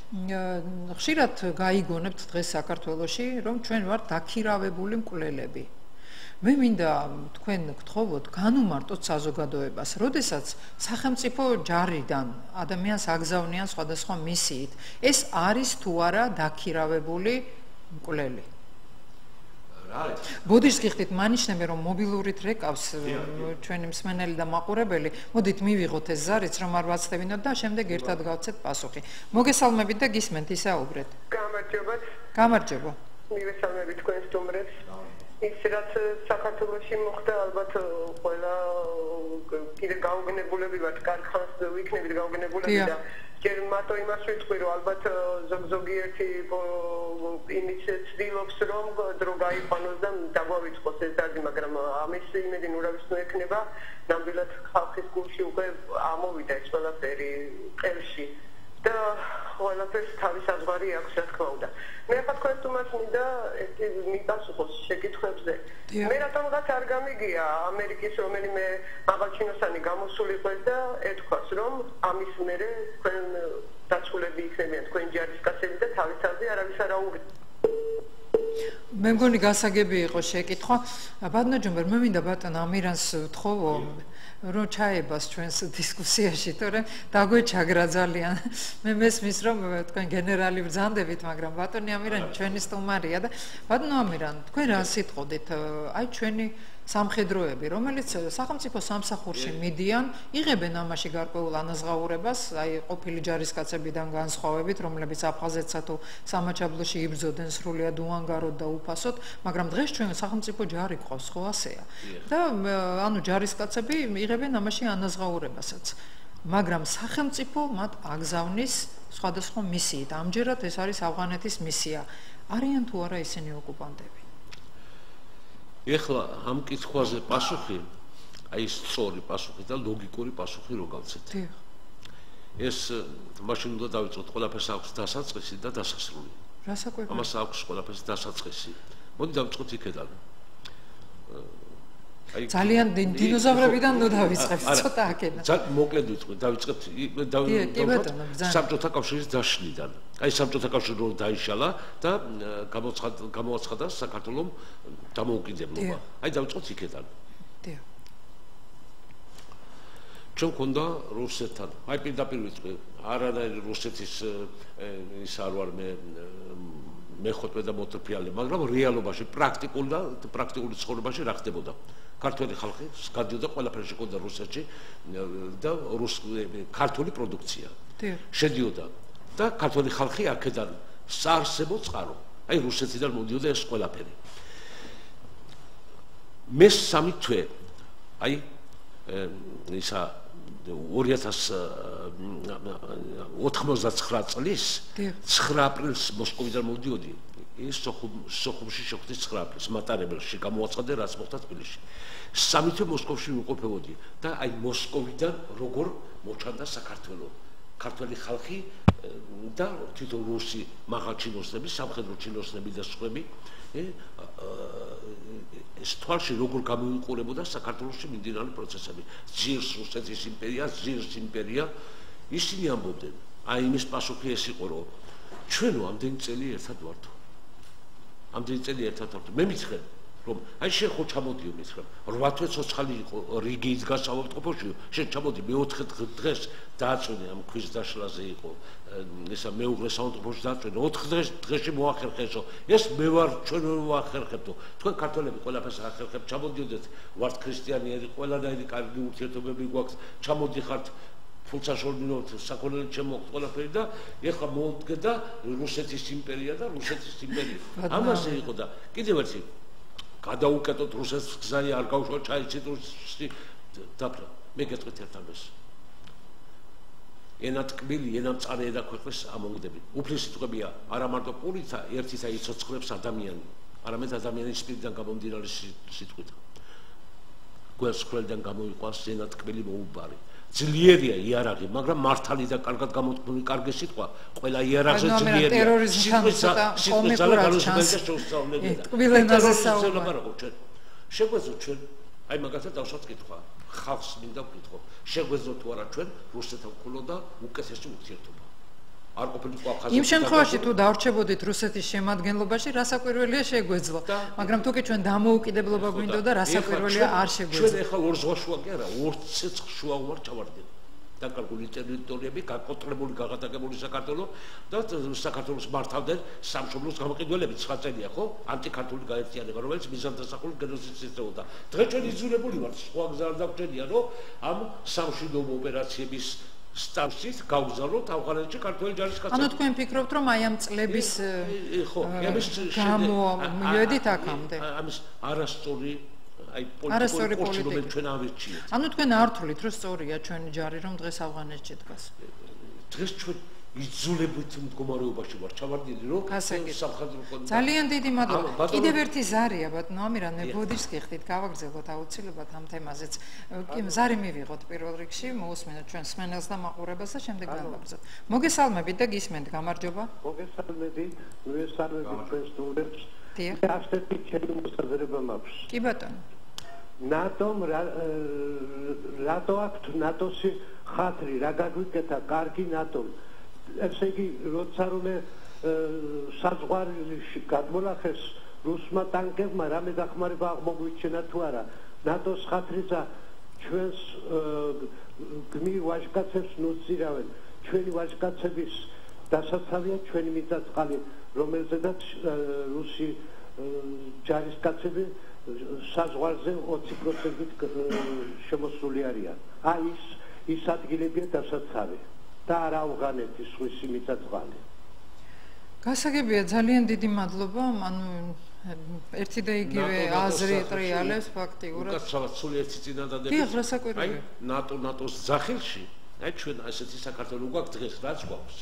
ხშირად გაიგონებთ დღეს საქართველოში რომ ჩვენ ვართ დაქირავებული მკვლელები მე მინდა თქვენ გთხოვოთ განუმარტოთ საზოგადოებას, როდესაც სახელმწიფო ჯარიდან ადამიანს აგზავნიან სხვადასხვა მისიით. ეს არის თუ არა დაქირავებული მკვლელი? ბოდიშს გიხდით მანიშნები რომ მობილურით რეკავს ჩვენი მსმენელი და მაყურებელი მოდით მივიღოთ ეს ზარიც რომ არ ვაცდებინოთ და შემდეგ ერთად გავცეთ პასუხი მოგესალმებით და გისმენთ ისაუბრეთ გამარჯობა გამარჯობა მივესალმებით თქვენ სტუმრებს ის რაც საქართველოში მოხდა ალბათ ყველა კიდე გაუგნებულები ვართ კარგხანს ვიქნებით გაუგნებულები და ჯერ მარტო იმას ვიტყვი რომ ალბათ ზოგზოგიერთი იმის ცდილობს რომ დრო გაიყვანოს და დაგვავიწყოს ეს დარგი მაგრამ ამის იმედი ნურავის ნუ ექნება ნამდვილად ხალხის გულში უკვე ამოვიდა ეს ყველაფერი ყელში და ყველაფერს თავის საზღვარი აქვს რა თქმა უნდა მე ახლა თქვენ თუმას მინდა ერთი მიპასუხოს შეკითხვებზე მე რატომღაც არ გამიგია ამერიკის რომელიმე მაღალჩინოსანი გამოსულიყვეს და ეთქვას რომ ამის მერე თქვენ დაწყვეტილები იქნებიან თქვენ ჯარისკაცები და თავის თავზე არავის არ აუგდით მე მგონი გასაგები იყო შეკითხვა ბატონო ჯუმბერ მე მინდა ბატონ ამირანს ვთხოვო რომ ჩაებას ჩვენს დისკუსიაში თორემ დაგვეჩაგრა ძალიან მე მესმის რომ თქვენ გენერალი ბრძანდებით მაგრამ ბატონი ამირანი ჩვენი სტუმარია და ბატონო ამირან თქვენ რა სიტყოდით აი ჩვენი სამხედროები რომელიც სახელმწიფო სამსახურში მიდიან იღებენ ამაში გარკვეულ ანაზღაურებას აი ყოფილი ჯარისკაცებიდან განსხვავებით რომლებიც აფხაზეთსა თუ სამაჩაბლოში იბრძოდნენ სრულიად უანგაროდ და უფასოდ მაგრამ დღეს ჩვენ სახელმწიფო ჯარი გვყავს ხო ასეა და ანუ ჯარისკაცები იღებენ ამაში ანაზღაურებასაც მაგრამ სახელმწიფო მათ აგზავნის სხვადასხვა მისიით ამჯერად ეს არის ავღანეთის მისია არიან თუ არა ისინი ოკუპანტები ეხლა ამ კითხვაზე პასუხი აი სწორი პასუხი და ლოგიკური პასუხი რო გავცეთ ეს მაშინ უნდა დავიწყოთ ყველაფერს აქვს დასაწყისი და დასასრული რასაკვირველია ამას აქვს ყველაფერს დასაწყისი მოდი დავიწყოთ იქედან ძალიან დინოზავრებიდან ნუ დავიწყებ ცოტა აქედან ძალიან მოკლედ ვიწყებ დავიწყებთ საბჭოთა კავშირის დაშლიდან აი საბჭოთა კავშირი რო დაიშალა და გამოაცხადა საქართველოს დამოუკიდებლობა აი დავიწყოთ იქედან ჩვენ გქონდა რუსეთთან აი პირდაპირ ვიწყე არანაირი რუსეთის ის არ ვარ მე მეხუთმე და მოტრფიალე მაგრამ რეალობაში პრაქტიკულ და პრაქტიკული ცხოვრებაში რა ხდებოდა ქართული ხალხი გადიოდა ყველაფერში ყოდა რუსეთში და ქართული პროდუქცია შედიოდა და ქართული ხალხი აქედან საარსებო წყარო აი რუსეთიდან მოდიოდა ეს ყველაფერი მე სამი თვე აი ისა ორი ათას ოთხმოცდაცხრა წლის ცხრა აპრილს მოსკოვიდან მოდიოდი ის სოხუმში შეხვდი ცხრა აპრილს მატარებელში გამოაცხადე რაც მოხდა თბილისში სამი თვე მოსკოვში ვიმყოფებოდი და აი მოსკოვიდან როგორ მოჩანდა საქართველო ქართული ხალხი და თვითონ რუსი მაღალჩინოსნები სამხედრო ჩინოსნები და სხვები ეს თვალში როგორ გამოიყურებოდა საქართველოში მიმდინარე პროცესები ძირს რუსეთის იმპერია ძირს იმპერია ისინი ამბობდნენ აი იმის პასუხი ეს იყო რომ ჩვენო ამდენი წელი ერთად ვართ ამდენი წელი ერთად ვართ მე მითხრენ რომ აი შენ ხო ჩამოდიო მითხრენ რვა თვე ცოცხალი იყო რიგი იდგა საავადმყოფოში შენ ჩამოდი მეოთხე დღეს დააწვენე ამ ქვის დაშლაზე იყო ესა მეუღლე საავადმყოფოში დააწვენე ოთხ დღეს დღეში მოახერხესო ეს მე ვარ ჩვენ ვახერხებდო თქვენ ქართველები ყველაფერს ახერხებთ ჩამოდიოდეთ ვართ ქრისტიანები ყველანაირი კარგი ურთიერთობები გვაქვს ჩამოდიხართ ფულსაშორდინოთ საქონელი შემოხთ ყველაფერი და ეხლა მოუდგა რუსეთის იმპერია და რუსეთის იმპერია ამაზე იყო და კიდევ ერთი გადაუკეტოთ რუსეთს გზაი არ გავშვა ჩაიცით რუსი დაფრა მე გეტყვით ერთადერს ენა ტკბილი ენა მწარე და ქვეყნის ამონგდები უფლის სიტყვებია არა მარტო პურიცა ერთისა იცოცხლებს ადამიანი არამედ ადამიანის სპირტიდან გამომდინარე სიტყვით გვერდს ხვრელიდან გამოიყვანს ენა ტკბილი მოუბარი ძლიერია იარაღი მაგრამ მართალი და კარგად გამოთქმული კარგი სიტყვა ყველა იარაღზე ძლიერია ტერორიზმთან ცოტა კომიკურად ჩანს ტკბილენაზე საუბარი შეგვეძლო ჩვენ აი მაგასაც დავსვათ კითხვა ხალხს მინდა ვკითხო შეგვეძლო თუ არა ჩვენ რუსეთთან ხოლო და უკეთესი ურთიერთობა არ ყოფილიყო აფხაზეთთან იმ შემთხვევაში თუ დავრჩებოდით რუსეთის შემადგენლობაში რასაკვირველია შეგვეძლო მაგრამ თუკი ჩვენ დამოუკიდებლობა გვინდოდა რასაკვირველია არ შეგვეძლო ჩვენ ეხლა ორ ზღვა შუა კი არა ორ ცეცხლ შუა ვარ ჩავარდნი დაკარგული ტერიტორიები, გაკონტროლებული, გაღადაგებული საქართველო და საქართველოს მართავდნენ სამშობლოს გამყიდველები, ცხრა წელია, ხო? ანტიქართული გაერთიანება, რომელიც მიზანდასახული გენოციდს იწვევდა. დღეს ჩვენ იძულებული ვართ, სხვა გზა არ დაგვჭირია, რომ ამ სამშვიდობო ოპერაციების სტავშიც გავგზავნოთ ავღანეთში ქართველი ჯარისკაცები. ანუ თქვენ ფიქრობთ, რომ აი ამ წლების ხო, ამის გამო მივედით აქამდე? ამის არასწორი აი პოლიტიკური კურსი ჩვენ ავირჩიეთ. ანუ თქვენ არ თვლით, რომ სწორია ჩვენი ჯარი, რომ დღეს ავღანეთში დგას? დღეს ჩვენ იძულებით მდგომარეობაში ვარ ჩავარდნილი, რომ სამხედრო კონტროლი. ძალიან დიდი მადლობა. კიდევ ერთი ზარია, ბატონო ამირან, მე ბოდიშს გიხდით, გავაგრძელოთ აუცილებლად ამ თემაზეც. კი, ზარი მივიღოთ პირველ რიგში, მოусმინოთ ჩვენ სმენელს და მაყურებელს და შემდეგ გავაგრძელოთ. მოგესალმებით და გისმენთ, გამარჯობა. მოგესალმებით, მივესალმებით ჩვენს სტუმრებს. დიახ. ასეთი ჩემი მოსაზრება მაქვს. კი ბატონო. ნატომ რატო აქვს ნატოსი ხათრი, რა გაგვიკეთა კარგი ნატომ. ესე იგი, როცა რომ საზღვარში გადმოლახეს რუსმა ტანკებმა, რამე დახმარება აღმოგვიჩენა თუ არა, ნატოს ხათრიცა ჩვენს გმირ ვაჟკაცებს ნუძირავენ, ჩვენი ვაჟკაცების დასაცავია ჩვენი მიწა-წყალი, რომელზედაც რუსი ჯარისკაცები საზღვარზე ოცი პროცენტით შემოსული არიან. აი ის ის ადგილებია დასაცავი. და არა ავღანეთი სხვისი მიწა-წყალი. გასაგებია, ძალიან დიდი მადლობა, ანუ ერთი და იგივე აზრი ტრიალებს ფაქტიურად. უკაცრავად სულ ერთი წინადადები. დიახ, რასაკვირველია. აი, ნატო ნატოს ძახილში, აი ჩვენ ასეთი საქართველო გვაქვს დღეს, რაც გვაქვს.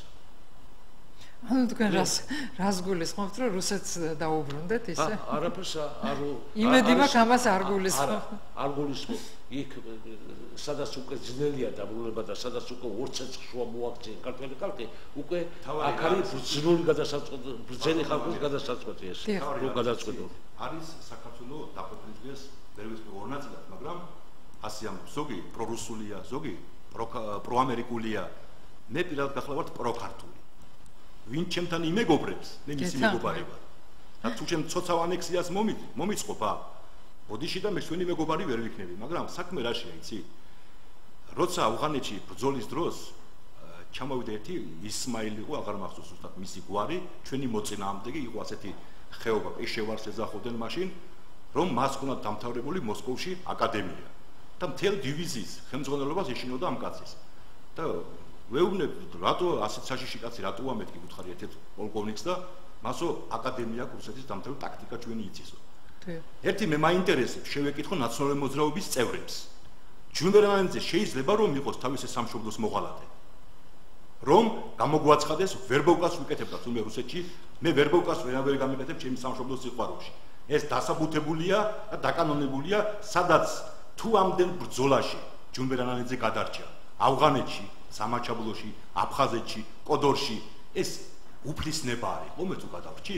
ანუ თქვენ რას რას გულისხმობთ, რომ რუსეთს დაუბრუნდეთ ისე? არაფერს არ იმედი მაქვს ამას არ გულისხმობ. არ გულისხმობ. იქ სადაც უკვე ძნელია დაბრუნება და სადაც უკვე ორცეცხშუა მოაქცია ქართველი ხალხი, უკვე აქ არის ბრძნული გადასაწყვეტი, ბრძენი ხალხის გადასაწყვეტი ეს. რო გადაწყვეტო. არის საქართველოს დაყოფილდეს პერვის ორ ნაწილად, მაგრამ ასე ამბობს ზოგი პრორუსულია, ზოგი პროამერიკულია. მე პირადად გახლავართ პროქართული. ვინ ჩემთან იმეგობრებს, მე მისი მეგობარი ვარ. და თუ ჩემ ცოცავ ანექსიას მომიწყობა, ბოდიში და მე ჩვენი მეგობარი ვერ ვიქნები, მაგრამ საქმე რაშია, იცი? როცა ავღანეთში ბრძოლის დროს ჩამოვიდა ერთი ისმაილი იყო, აღარ მახსოვს ზუსტად მისი გვარი, ჩვენი მოწინააღმდეგე იყო ასეთი ხეობა, პეშევარს ეძახოდნენ მაშინ, რომ მას ჰქონდა დამთავრებული მოსკოვში აკადემია და მთელ დივიზიის ხელმძღვანელობას ეშინოდა ამ კაცის. და ვეუბნებ, რატო ასეთ საშიში კაცი რატო ამეთქი გითხარი ერთ-ერთ პოლკოვნიკს და მასო აკადემია რუსეთის დამთავრებული ტაქტიკა ჩვენი იცისო. ერთი მე მაინტერესებს შევეკითხო ნაციონალური მოძრაობის წევრებს. ჯუნდერანანიძე შეიძლება რომ იყოს თავისი სამშობლოს მოღალატე. რომ გამოგვაცხადეს ვერბოვკას ვიკეთებდა თუმე რუსეთში, მე ვერბოვკას ვერავერ გამიკეთებ ჩემი სამშობლოს სიყვარულში. ეს დასაბუთებულია და დაკანონებულია, სადაც თუ ამდენ ბრძოლაში ჯუნდერანანიძე გადარჩა. ავღანეთში, სამაჩაბლოში, აფხაზეთში, კოდორში ეს უფლისნება არის, ხომ თუ გადავრჩი?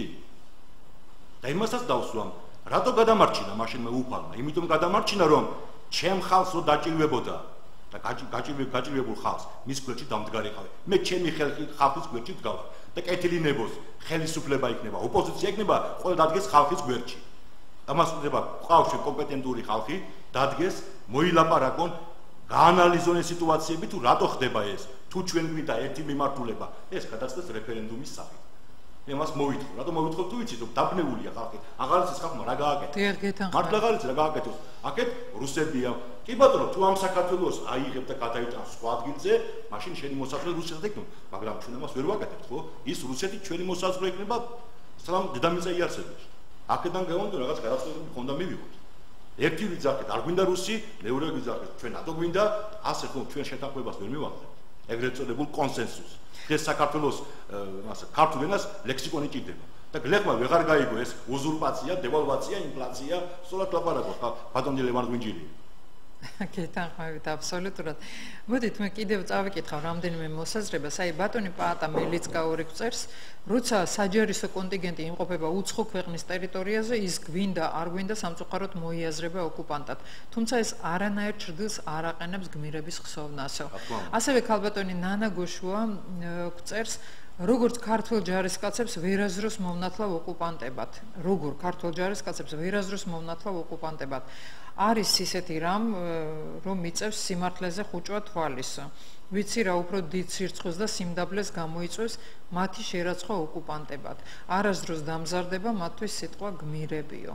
და იმასაც დავსვამ, რატო გადამარჩინა მაშინ მე უფალმა? იმიტომ გადამარჩინა რომ ჩემ ხალხს რო დაჭირვებოდა და გაჭირვებულ ხალხს მის გვერდში დამდგარიყავი. მე ჩემი ხალხის გვერდში დგავ და კეთილი ნებოს ხელისუფლება იქნება, ოპოზიცია იქნება, ყველა დადგეს ხალხის გვერდში. ამას უნდა ყავს კომპეტენტური ხალხი, დადგეს, მოილაპარაკონ, გაანალიზონ ეს სიტუაციები თუ რატო ხდება ეს, თუ ჩვენ გვინდა ერთი მიმართულება, ეს გადაწყვეტს რეფერენდუმის სახით. მე მას მოვითხოვ, რატომ მოვითხოვ თუ ვიცით, რომ დაბნეულია ხალხი, აღარ იცის ხალხმა რა გააკეთოს. მართლა აღარ იცის რა გააკეთოს. აქეთ რუსებია. კი ბატონო, თუ ამ საქართველოს აიღებ და გადაიტანს სხვა ადგილზე, მაშინ შენი მოსახლე რუსეთად იქნება, მაგრამ ჩვენ ამას ვერ ვაკეთებთ, ხო? ის რუსეთი ჩვენი მოსახლე იქნება სამ დედამიწა იარსებებს. აქედან გავონდო რაღაც გადაწყვეტილება ხონდა მივიღოთ. ერთი ვიძახეთ, არ გვინდა რუსი, მეორე ვიძახეთ, ჩვენ ნატო გვინდა, ასე ხო ჩვენ შეთანხმებას ვერ მივაღწევთ. ეგრეთ წოდებულ კონსენსუსს. ეს საქართველოს ასე ქართულ ენას ლექსიკონი ჭირდება. და გლეხმა ვეღარ გაიგო ეს უზურპაცია, დევალვაცია, ინფლაცია, სწორად ლაპარაკობს ბატონი ლევან გვინჯილი. გეთანხმებით აბსოლუტურად. მოდით მე კიდევ წავიკითხავ რამდენიმე მოსაზრებას. აი ბატონი პაატა მელიცკა ორი წერს, როცა საჯარისო კონტინგენტი იმყოფება უცხო ქვეყნის ტერიტორიაზე, ის გვინდა არ გვინდა სამწუხაროდ მოიაზრება ოკუპანტად. თუმცა ეს არანაირ ჭრილს არ აყენებს გმირების ხსოვნასო. ასევე ქალბატონი ნანა გოშუა წერს, როგორც ქართულ ჯარისკაცებს ვერაზროს მომნათლავ ოკუპანტებად. როგორ ქართულ ჯარისკაცებს ვერაზროს მომნათლავ ოკუპანტებად. არის ისეთი რამ, რომ მიწევს სიმართლეზე ხუჭვა თვალის. ვიცი რა უფრო დიდ სირცხვილს და სიმდაბლეს გამოიწვევს მათი შერაცხვა ოკუპანტებად. არასდროს დამზარდება მათთვის სიტყვა გმირებიო.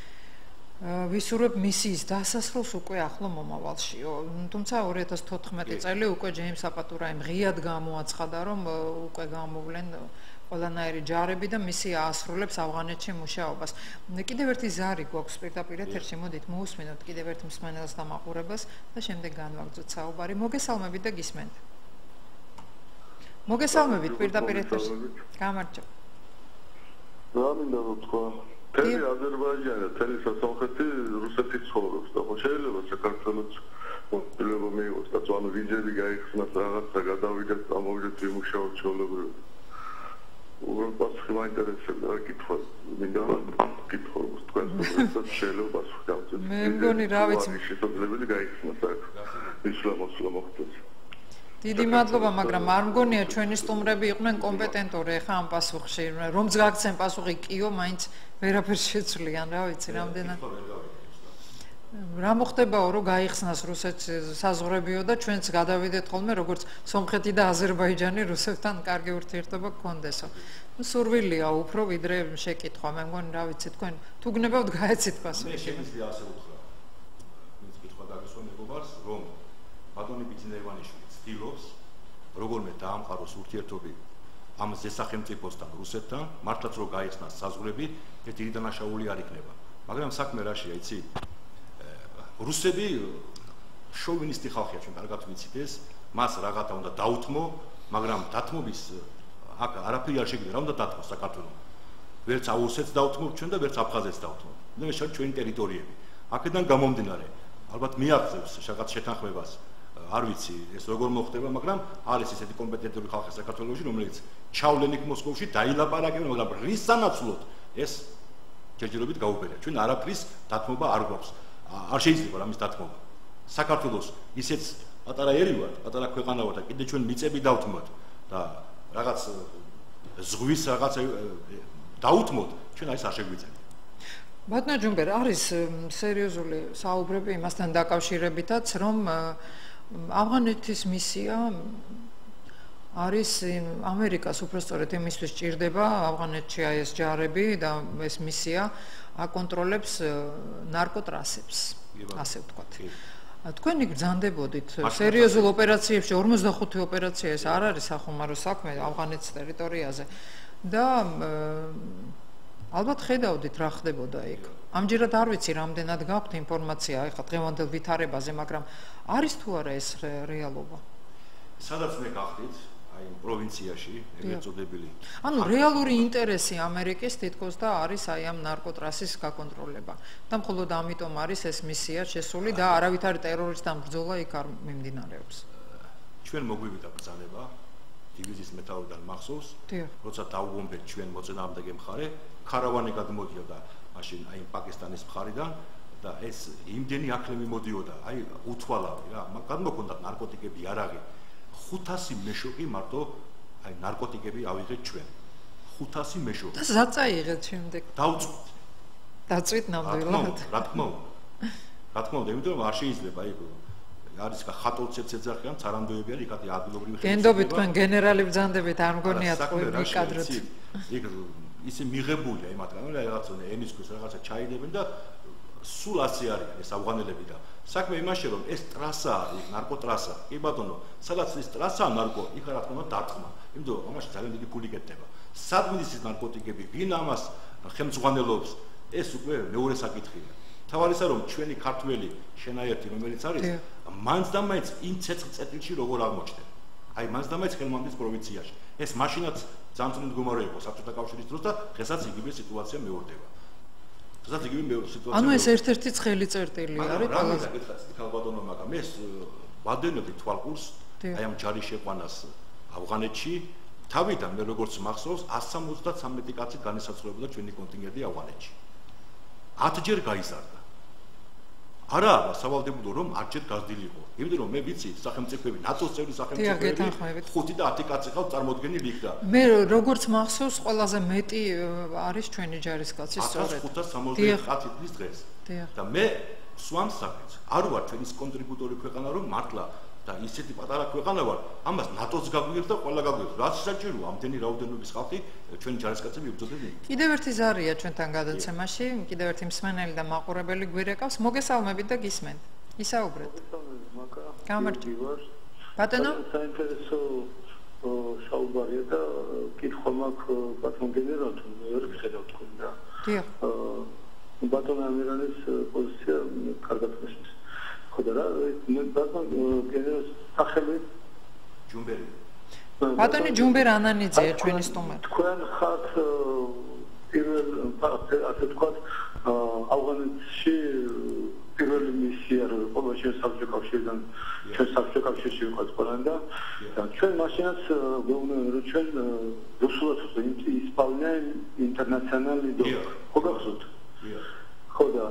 ვისურვებ მისიის დასასრულს უკვე ახლო მომავალშიო. თუმცა ორი ათას თოთხმეტი წელი უკვე ჯეიმს აპატურაიმ ღიად გამოაცხადა, რომ უკვე გამოვლენ ყველანაირი ჯარები და მისია აასრულებს ავღანეთში მუშაობას. კიდევ ერთი ზარი გვაქვს პირდაპირ ეთერში, მოდით მოусმინოთ კიდევ ერთ მსმენელს და მაყურებას და შემდეგ განვაგრძოთ საუბარი. მოგესალმებით და გისმენთ. მოგესალმებით პირდაპირ ეთერში. გამარჯობა. რა მინდა ვთქვა? თელი აზერბაიჯანი და თელი სასამხეთი რუსეთით ცხოვრობს და ხო შეიძლება საქართველოს მოტილება მიიღოს და ძვანო ვიძები გაიხსნას რაღაცა გადავიდეთ წამოვიდეთ ვიმუშაოთ ჩვეულებრივად. უბრალოდ პასუხი მაინტერესებდა რა კითხვა მინდა კითხვა თქვენ შეიძლება პასუხი გავწევთ. მე მგონი რა ვიცი შესაძლებელი გაიხსნას აქ ისლამოსლა მოხდეს. დიდი მადლობა, მაგრამ არ მგონია ჩვენი სტუმრები იყვნენ კომპეტენტური ხა ამ პასუხში, რომც გაგცენ პასუხი კიო, მაინც ვერაფერს შეცვლიან, რა ვიცი, რამდენად. რა მოხდებაო, რომ გაიხსნას რუსეთს საზღვრებიო და ჩვენც გადავიდეთ ხოლმე, როგორც სომხეთი და აზერბაიჯანი რუსეთთან კარგი ურთიერთობა გქონდესო. სურვილია უფრო ვიდრე შეკითხვა, მე მგონი, რა ვიცი, თქვენ თუ გნებავთ გაეცით პასუხი. მე შემიძლია ასე უთხრა. ვინც კითხვა დაგესვა მეგობარს, რომ ბატონი ბიძინეევანიშვილი ცდილობს როგორმე დაამყაროს ურთიერთობები ამ ზესახელმწიფოსთან რუსეთთან, მართლაც რო გაიხსნას საზღვრები, ეს დიდი დანაშაული არ იქნება. მაგრამ საქმე რაშია, იცი? რუსები შოვინისტი ხალხია, ჩვენ კარგად ვიცით ეს, მას რაღაცა უნდა დაუთმო, მაგრამ დათმობის აქ არაფერი არ შეგიძლია, რა უნდა დათმოს საქართველოს. ვერც აუსეთს დაუთმობ ჩვენ და ვერც აფხაზეთს დაუთმობ. და ეს არის ჩვენი ტერიტორიები. აქედან გამომდინარე, ალბათ მიაღწევს რაღაც შეთანხმებას. არ ვიცი ეს როგორ მოხდება, მაგრამ არის ესეთი კომპეტენტური ხალხი საქართველოში, რომელიც ჩავლენ იქ მოსკოვში დაილაპარაკებენ, მაგრამ რის სანაცვლოდ ეს ჯერჯერობით გაუბერია. ჩვენ არაფრის დათმობა არ გვაქვს. არ შეიძლება რამის დათმობა. საქართველოს ისეც პატარა ერი ვარ, პატარა ქვეყანა ვარ და კიდე ჩვენ მიწები დავთმოთ და რაღაც ზღვის რაღაც დაუთმოთ, ჩვენ აი ეს არ შეგვიძლია. ბატონო ჯუმბერ, არის სერიოზული საუბრები იმასთან დაკავშირებითაც, რომ ავღანეთის მისია არის ამერიკას უпростоრეთ იმისთვის ჭირდება ავღანეთში აი ეს ჯარები და ეს მისია აკონტროლებს ნარკოტრასებს, ასე ვთქვათ. თქვენ იქ ბრძანდებოდით სერიოზულ ოპერაციებში, ორმოცდახუთი ოპერაცია ეს არ არის სახუმარო საქმე ავღანეთის ტერიტორიაზე და ალბათ ხედავდით რა ხდებოდა იქ. ამჯერად არ ვიცი რამდენად გაქვთ ინფორმაცია ეხლა დღევანდელ ვითარებაზე, მაგრამ არის თუ არა ეს რეალობა? სადაც მე გახდით, აი პროვინციაში, ეგრეთ წოდებული. ანუ რეალური ინტერესი ამერიკის თითქოს და არის აი ამ ნარკოტრასის გაკონტროლება. და მხოლოდ ამიტომ არის ეს მისია შესული და არავითარი ტერორისტთან ბრძოლა იქ არ მიმდინარეობს. ჩვენ მოგვივიდა ბრძანება დივიზიის მეტალოდან მახსოვს, როცა დაუგონბეთ ჩვენ მოწინააღმდეგე მხარე, ქარავანი გადმოდიოდა მაშინ აი პაკისტანის მხარიდან და ეს იმდენი აკლები მოდიოდა, აი უთვალავი რა, გადმოქონდა ნარკოტიკები არაღი. ხუთასი მეშოკი მარტო აი ნარკოტიკები ავიღეთ ჩვენ. ხუთასი მეშოკი. და ზაწაიღეთ შემდეგ. დაუწვით. დაწვით ნამდვილად. რა თქმა უნდა. რა თქმა უნდა, იმიტომ რომ არ შეიძლება აი არის ხატოვცებს ეძახიან, ცარანდოები არის, იქათი ადგილობრივი ხელისუფლება. გენდობით თქვენ გენერალი ბრძანდებით, არ მგონიათ ყოველი კადრით. იქ ისე მიღებულია იმათგან, რომ რაღაცა ენისკოს რაღაცა ჩაიდებენ და სულ ასე არის ეს ავღანელები და საქმე იმაში რომ ეს ტრასა არის, ნარკოტრასა. კი ბატონო, სადაც ეს ტრასა ნარკო, იქ რა თქმა უნდა დარტყმა. იმიტომ რომ ამაში ძალიან დიდი ფული კეთდება. სად მიდის ეს ნარკოტიკები, ვინ ამას ხელმძღვანელობს, ეს უკვე მეორე საკითხია. თავარისა რომ ჩვენი ქართველი შენაერთი რომელიც არის, მანც და მაინც იმ ცეცხლ წერტილში როგორ აღმოჩნდება. აი მანც და მაინც ხელმანდის პროვინციაში. ეს მაშინაც ძალიან მდგომარე იყო საბჭოთა კავშირის დროს და დღესაც იგივე სიტუაცია მეორდება. დღესაც იგივე სიტუაცია. ანუ ეს ერთ-ერთი ცხელი წერტილი არის ყველაზე კითხავთ ქალბატონო, მაგრამ ეს ვადენები თვალყურს აი ამ ჯარის შეყვანას ავღანეთში თავიდან მე როგორც მახსოვს one hundred seventy-three კაცი განისაზღვრებოდა ჩვენი კონტინგენტი ავღანეთში. ათჯერ გაიზარდა. არა არა სავალდებულო რომ არჯერ გაზრდილიყო. იმიტომ რომ მე ვიცი სახელმწიფოები, ნატოს წევრი სახელმწიფოები ხუთი და ათი კაცი ხალხ წარმოდგენილი იქ და მე როგორც მახსოვს ყველაზე მეტი არის ჩვენი ჯარისკაცი სწორედ. ათას ხუთას სამოცდაოთხ კაცი დღეს. და მე სვამს საქმეს. არ ვარ ჩვენის კონტრიბუტორი ქვეყანა, რომ მართლა და ისეთი პატარა ქვეყანა ვარ, ამას ნატოს გაგვიგებს და ყველა გაგვიგებს. რაც საჭიროა ამდენი რაოდენობის ხალხი ჩვენი ჯარისკაცები იბრძოდნენ. კიდევ ერთი ზარია ჩვენთან გადაცემაში, კიდევ ერთი მსმენელი და მაყურებელი გვირეკავს. მოგესალმებით და გისმენთ. ისაუბრეთ. გამარჯობა. ბატონო, საინტერესო საუბარია და კითხვა მაქვს ბატონ გენერალთან, ვერ ვხედავ თქვენ და. დიახ. ბატონ ამირანის პოზიცია კარგად ხსნის. ხოდა რა, მე ბატონ გენერალს სახელი ჯუმბერი. ბატონი ჯუმბერ ანანიძეა ჩვენი სტუმარი. თქვენ ხართ პირველ ასე თქვათ ავღანეთში პირველი მისია რო იყო ჩვენ საბჭოთა კავშირიდან ჩვენ საბჭოთა კავშირში ვიყავით ყველანი და ჩვენ მაშინაც გვეუბნება რომ ჩვენ რუსულად ისპავნენ ინტერნაციონალი დო ხო გახსოვთ ხო და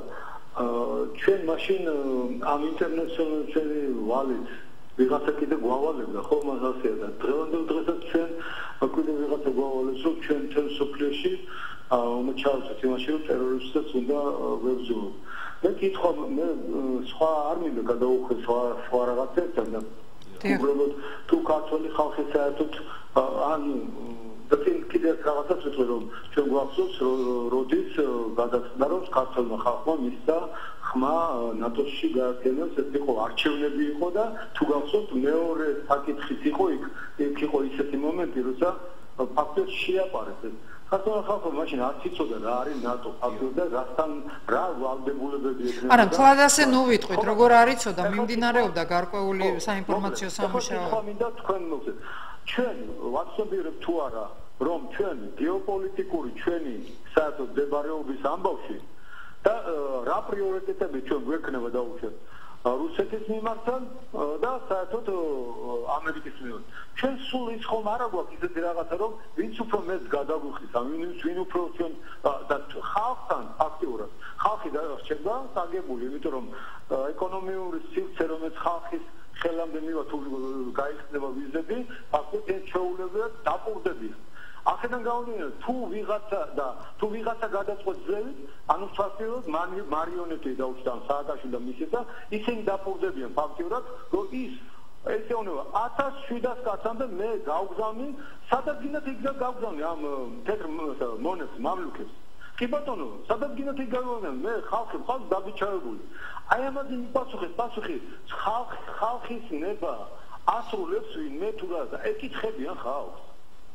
ჩვენ მაშინ ამ ინტერნაციონალ ჩვენი ვალით ვიღაცა კიდე გვავალებდა ხო მას ასეა და დღევანდელ დღესაც ჩვენ კიდე ვიღაცა გვავალებს რომ ჩვენ ჩვენ სოფლიოში უმჩავთ იმაში რომ ტერორისტებს უნდა ვებრძოლოთ მე კითხვა მე სხვა არ მინდა გადაუხე სხვა სხვა რაღაცებთან და უბრალოდ თუ ქართული ხალხი საერთოდ ან და კიდე რაღაცას ვიტყვი რომ ჩვენ გვახსოვს როდის გადაწყდა რომ ქართულმა ხალხმა მისცა ხმა ნატოში გააგზავნოს ეს იყო არჩევნები იყო და თუ გახსოვთ მეორე საკითხიც იყო იქ იქ იყო ისეთი მომენტი როცა ფაქტობრივად შეაპარეს ეს ქართული ხალხი მაშინ არ იცოდა რა არის ნატო ფაქტობრივად და რასთან რა ვალდებულებები ექნება არა თლად ასე ნუ ვიტყვით როგორ არ იცოდა მიმდინარეობდა გარკვეული საინფორმაციო სამუშაო ხო მინდა თქვენ მოგწეთ ჩვენ ვაცნობიერებ თუ არა რომ ჩვენ გეოპოლიტიკური ჩვენი საერთოდ მდებარეობის ამბავში და რა პრიორიტეტები ჩვენ გვექნება დაუშვათ რუსეთის მიმართთან და საერთოდ ამერიკის მიმართ. ჩვენ სულ ის ხომ არა გვაქვს ისეთი რაღაცა რომ ვინც უფრო მეც გადაგვიხდის ამ ვინ უფრო ჩვენ და ხალხთან აქტიურად ხალხი დარჩება საგებული იმიტომ რომ ეკონომიური სივრცე რომელიც ხალხის ხელამდე მივა თუ გაიხსნება ვიზები ფაქტობრივად ჩვეულებრივად დაპყრობდებიან ახედან გავუდინოთ თუ ვიღაცა და თუ ვიღაცა გადაწყვეტ ძევით ანუ ფაქტობრივად მარიონეტი დაუშვან სააკაშვილი და მისი და ისინი დაპყრობდებიან ფაქტობრივად რომ ის ესე უნდა ათას შვიდას კაცამდე მე გავგზავნი სადაც გინდათ იქ გავგზავნი ამ თეთრ მონებს მამლუქებს კი ბატონო სადაც გინდათ იქ გავგზავნი მე ხალხი ხალხი დაბიჭავებული აი ამაზე მიპასუხეთ პასუხი ხალხ ხალხის ნება ასრულებს ვინმე თუ რა და ეკითხებიან ხალხს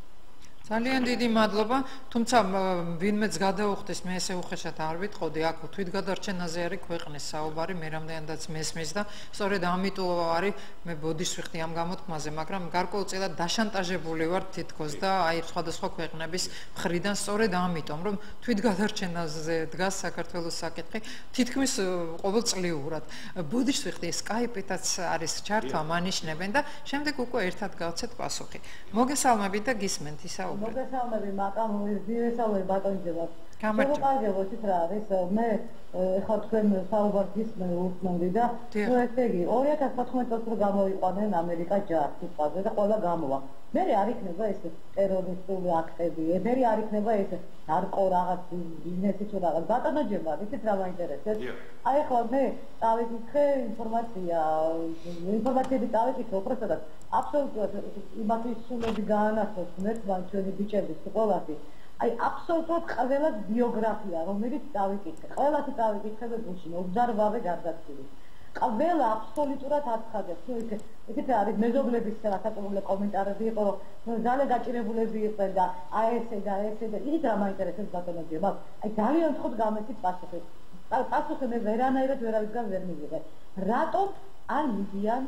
ძალიან დიდი მადლობა, თუმცა ვინმეც გადაუხდეს მე ესე უხეშად არ ვიტყოდი, აქ თვითგადარჩენაზე არის ქვეყნის საუბარი, მე რამდენადაც მესმის და სწორედ ამიტომ არის მე ბოდიშს ვიხდი ამ გამოთქმაზე, მაგრამ გარკვეულწილად დაშანტაჟებული ვარ თითქოს და აი სხვადასხვა ქვეყნების მხრიდან სწორედ ამიტომ, რომ თვითგადარჩენაზე დგას საქართველოს საკითხი, თითქმის ყოველწლიურად. ბოდიშს ვიხდი, Skype-ითაც არის ჩართვა, მანიშნებენ და შემდეგ უკვე ერთად გავცეთ პასუხი. მოგესალმებით და გისმენთ ისაუბრეთ. მოგესალმები მაკამ ვისაუბრე ბატონჯელას. გამარჯობა. ის რა არის მე ხა თქვენ საუბარს გისმენ უსმენდი და ნუ ესე იგი ორი ათას ოთხმოცი წელს რომ გამოიყვანენ ამერიკა ჯარს სიტყვაზე და ყველა გამოვა. მე არ იქნება ეს ტერორისტული აქტები, მე არ იქნება ეს ნარკო რაღაც ბიზნესი თუ რაღაც ბატონოჯება, ისეთ რა მაინტერესებს. აი ხო მე დავიკითხე ინფორმაცია, ინფორმაციები დავიკითხე უბრალოდ აბსოლუტურად იმათი სულები გაანაცვლეს მერტმან ჩვენი ბიჭების ყველასი. აი აბსოლუტურად ყველა ბიოგრაფია რომელიც დავიკითხე, ყველასი დავიკითხე და გუშინ ობზარვავე გარდაცვლილი. ყველა აბსოლუტურად აცხადებს, ნუ ისე ისეთ არის მეზობლების საკუთრებული კომენტარები იყო, ძალე გაჭირებულები იყვნენ და აი ესე და ესე და ის რა მაინტერესებს ბატონოჯი, მაგრამ აი ძალიან ხოთ გამეცით პასუხი. პასუხი მე ვერანაირად ვერავისგან ვერ მივიღე. რატომ არ მიდიან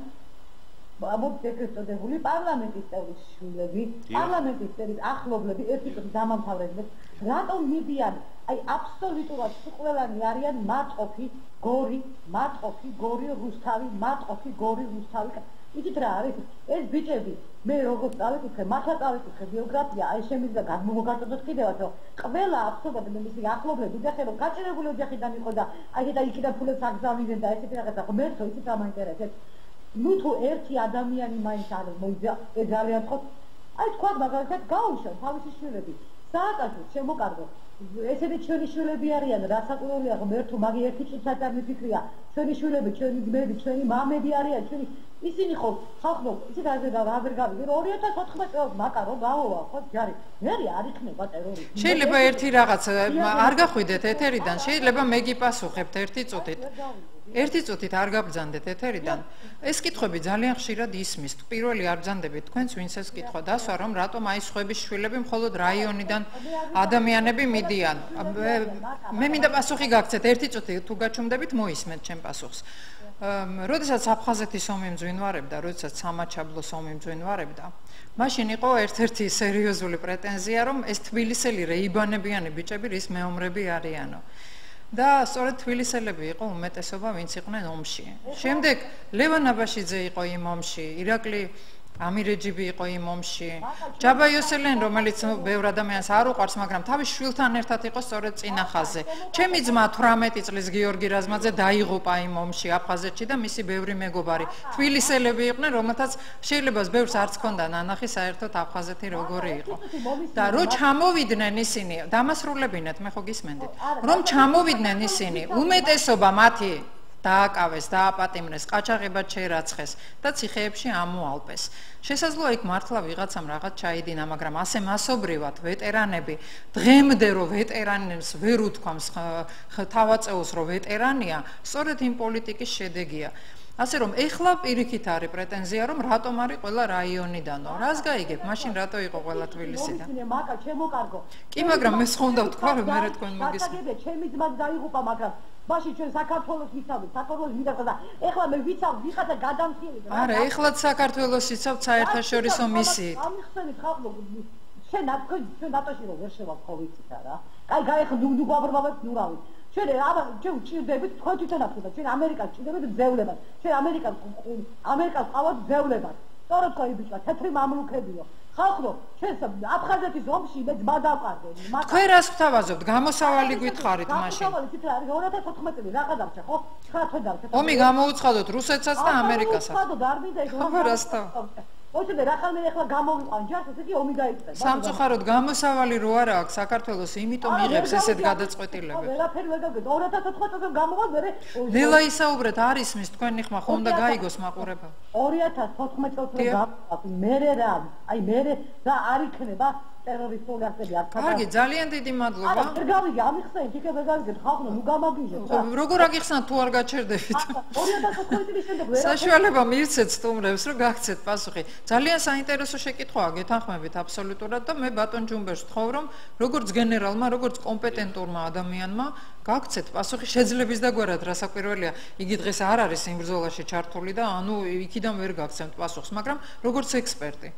ამოწესებული პარლამენტის წევრის შვილები, პარლამენტის წევრის ახლობლები, ერთი დამამთავრებლები, რატომ მიდიან აი აბსოლუტურად ყველანი არიან მარტყოფი, გორი, მარტყოფი, გორი რუსთავი, მარტყოფი, გორი რუსთავი. იცით რა არის? ეს ბიჭები, მე როგორც დავიკითხე, მართლა დავიკითხე ბიოგრაფია, აი შემიძლია გამომოგაწოდოთ კიდევაც, რომ ყველა აბსოლუტურად მისი ახლობლები და ხელო გაჭირებული ოჯახიდან იყო და აი და იქიდან ფულებს აგზავნიდნენ და ესეთი რაღაცა, ღმერთო, იცით რა მაინტერესებს? ნუ თუ ერთი ადამიანი მაინც არის მოიძა, ეს ძალიან ხო. აი თქვა მაგალითად გაუშვან თავისი შვილები. სააკაშო შემოკარგო ესენი ჩვენი შვილები არიან რა საკვირველია ხომ ერთო მაგი ერთი წუთად არ მიფიქრია ჩვენი შვილები ჩვენი ძმები ჩვენი მამები არიან ჩვენი ისინი ხო ხახნო ისე გაზე და რაზერ გავიგე ორი ათას ოთხმეტ წელს მაკარო გავოვა ხო ჯარი მე არ იქნება ტერორისტი შეიძლება ერთი რაღაც არ გახვიდეთ ეთერიდან შეიძლება მე გიპასუხებთ ერთი წუთით ერთი წუთით არ გაბრძანდეთ ეთერიდან ეს კითხვები ძალიან ხშირად ისმის პირველი არ ბრძანდებით თქვენს ვინც ეს კითხვა დასვა რომ რატომ აი სხვების შვილები მხოლოდ რაიონიდან ადამიანები მიდიან მე მინდა პასუხი გაგცეთ ერთი წუთი თუ გაჩუმდებით მოისმენთ ჩემ პასუხს როდესაც აფხაზეთის ომი მძვინვარებდა როდესაც სამაჩაბლოს ომი მძვინვარებდა მაშინ იყო ერთ-ერთი სერიოზული პრეტენზია რომ ეს თბილისელი რეიბანებიანი ბიჭები რის მეომრები არიანო და სწორედ თბილისელები იყო უმეტესობა ვინც იყვნენ ომში შემდეგ ლევან აბაშიძე იყო იმ ომში ირაკლი ამირეჯიბი იყო იმ ომში ჯაბა იოსელენ რომელიც ბევრ ადამიანს არ უყვარს მაგრამ თავის შვილთან ერთად იყო სწორედ წინა ხაზზე ჩემი ძმა თვრამეტი წლის გიორგი რაზმაძე დაიღუპა იმ ომში აფხაზეთში და მისი ბევრი მეგობარი თბილისელები იყვნენ რომელთაც შეიძლება ბევრს არც ჰქონდა ნანახი საერთოდ აფხაზეთი როგორი იყო და რო ჩამოვიდნენ ისინი დამასრულებინეთ მე ხო გისმენდით რომ ჩამოვიდნენ ისინი უმეტესობა მათი დააკავეს, დააპატიმრეს, ყაჩაღებად შეერაცხეს და ციხეებში ამოალპეს. შესაძლოა იქ მართლა ვიღაცამ რაღაც ჩაიდინა, მაგრამ ასე მასობრივად ვეტერანები დღემდე რო ვეტერანებს ვერ უთქვამს თავაწეულს რო ვეტერანია, სწორედ იმ პოლიტიკის შედეგია. ასე რომ ეხლა პირიქით არის პრეტენზია რომ რატომ არის ყველა რაიონიდანო. რას გაიგებ? მაშინ რატო იყო ყველა თბილისიდან? მაკა ჩემოკარგო. კი, მაგრამ მე სხვა უნდა ვთქვა რომ მე თქვენ მოგესმენთ. ჩემი ძმა დაიღუპა, მაგრამ მაშინ ჩვენ საქართველოს ვიცავთ, საქართველოს მიდახდა და ეხლა მე ვიცავ ვიღაცა გადამხილდა. არა, ეხლაც საქართველოს ვიცავთ საერთაშორისო მისიით. ამიხსენით ხალხო შენ თქვენ ჩვენ დატოში რო ვერ შევალ ხო ვიცით არა? კაი გაიხ ნუ გვაბრმავებ ნურავი. ჩვენ აბა ჩვენ ჭირდებით თქვენ თვითონ ახლა ჩვენ ამერიკას ჭირდებით ძევლებად. ჩვენ ამერიკას ამერიკას ყავთ ძევლებად. სწორად ხო იბიჭა თეთრი მამლუქებიო. ხალხო ჩვენ აფხაზეთის ომში მე ძმა დავყარდე. თქვენ რას გვთავაზობთ? გამოსავალი გითხარით მაშინ. გამოსავალი თითქოს არის ორი ათას ოთხმეტ წელი რაღა დავჭა ხო? ცხრა თვე დავჭა. ომი გამოუცხადოთ რუსეთსაც და ამერიკასაც. გამოუცხადოთ არ მინდა ეგ. ხო რასთან. ოჩოდე რა ხალხი ახლა გამოვიყვან ჯარს ესე კი ომი დაიწყება. სამწუხაროდ გამოსავალი რო არა აქვს საქართველოს იმიტომ იღებს ესეთ გადაწყვეტილებებს. ყველაფერი ვერ გავიგე ორი ათას ოთხმეტ წელს გამოვა მე. ნელა ისაუბრეთ არის მის თქვენი ხმა ხომ უნდა გაიგოს მაყურება. ორი ათას ოთხმეტ წელს გამოვა მე რა აი მე და არ იქნება ტერორისტული აქტები არ ხდება. კარგი, ძალიან დიდი მადლობა. არა, ვერ გავიგე, ამიხსენით, იქ ვერ გავიგე, ხალხო, ნუ გამაგიჟეთ. როგორ აგიხსნათ თუ არ გაჩერდებით? ორი ათას ოთხმეტ წლის შემდეგ ვერ საშუალება მივცეთ სტუმრებს, რომ გაგცეთ პასუხი. ძალიან საინტერესო შეკითხვაა, გეთანხმებით აბსოლუტურად და მე ბატონ ჯუმბერს ვთხოვ, რომ როგორც გენერალმა, როგორც კომპეტენტურმა ადამიანმა გაგცეთ პასუხი შეძლების დაგვარად, რასაკვირველია, იგი დღეს არ არის იმ ბრძოლაში ჩართული და ანუ იქიდან ვერ გაგცემთ პასუხს, მაგრამ როგორც ექსპერტი.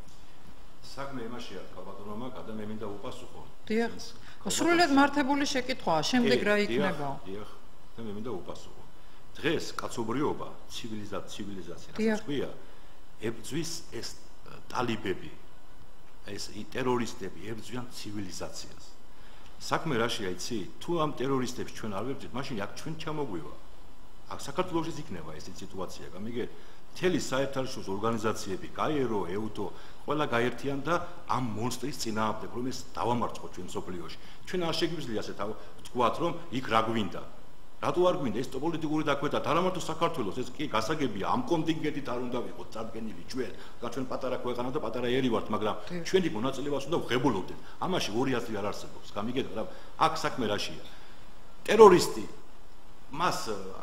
საქმე იმაშია, კაბატონომა, გადამ მე მინდა უპასუხო. დიახ. სრულიად მართებული შეკითხვაა, შემდეგ რა იქნება? დიახ, და მე მინდა უპასუხო. დღეს კაცობრიობა, ცივილიზაცია, რაც ქვია, ებრძვის ეს ტალიბები, ეს ტერორისტები ებრძვიან ცივილიზაციას. საქმე რაშია, იცი? თუ ამ ტერორისტებს ჩვენ არ ვებრძვით, მაშინ აქ ჩვენ ჩამოგვივა. აქ საქართველოშიც იქნება ეს სიტუაცია, გამიგე? მთელი საერთაშორისო ორგანიზაციები, გაერო, ეუთო, ყველა გაერთიან და ამ მონსტრის წინააღმდეგ, რომ ეს დავამარცხოთ ჩვენ სოფლიოში. ჩვენ არ შეგვიძლია ასე თქვათ, რომ იქ რა გვინდა. რატო არ გვინდა ეს პოლიტიკური დაკვეთა? არა მარტო საქართველოს, ეს კი გასაგებია, ამ კონტინგენტით არ უნდა ვიყოთ წარდგენილი ჩვენ. ჩვენ პატარა ქვეყანა და პატარა ერი ვართ, მაგრამ ჩვენი მონაწილეობას უნდა ვღებულობდეთ. ამაში ორი აზრი არ არსებობს. გამიგეთ რა? აქ საქმე რაშია? ტერორისტი მას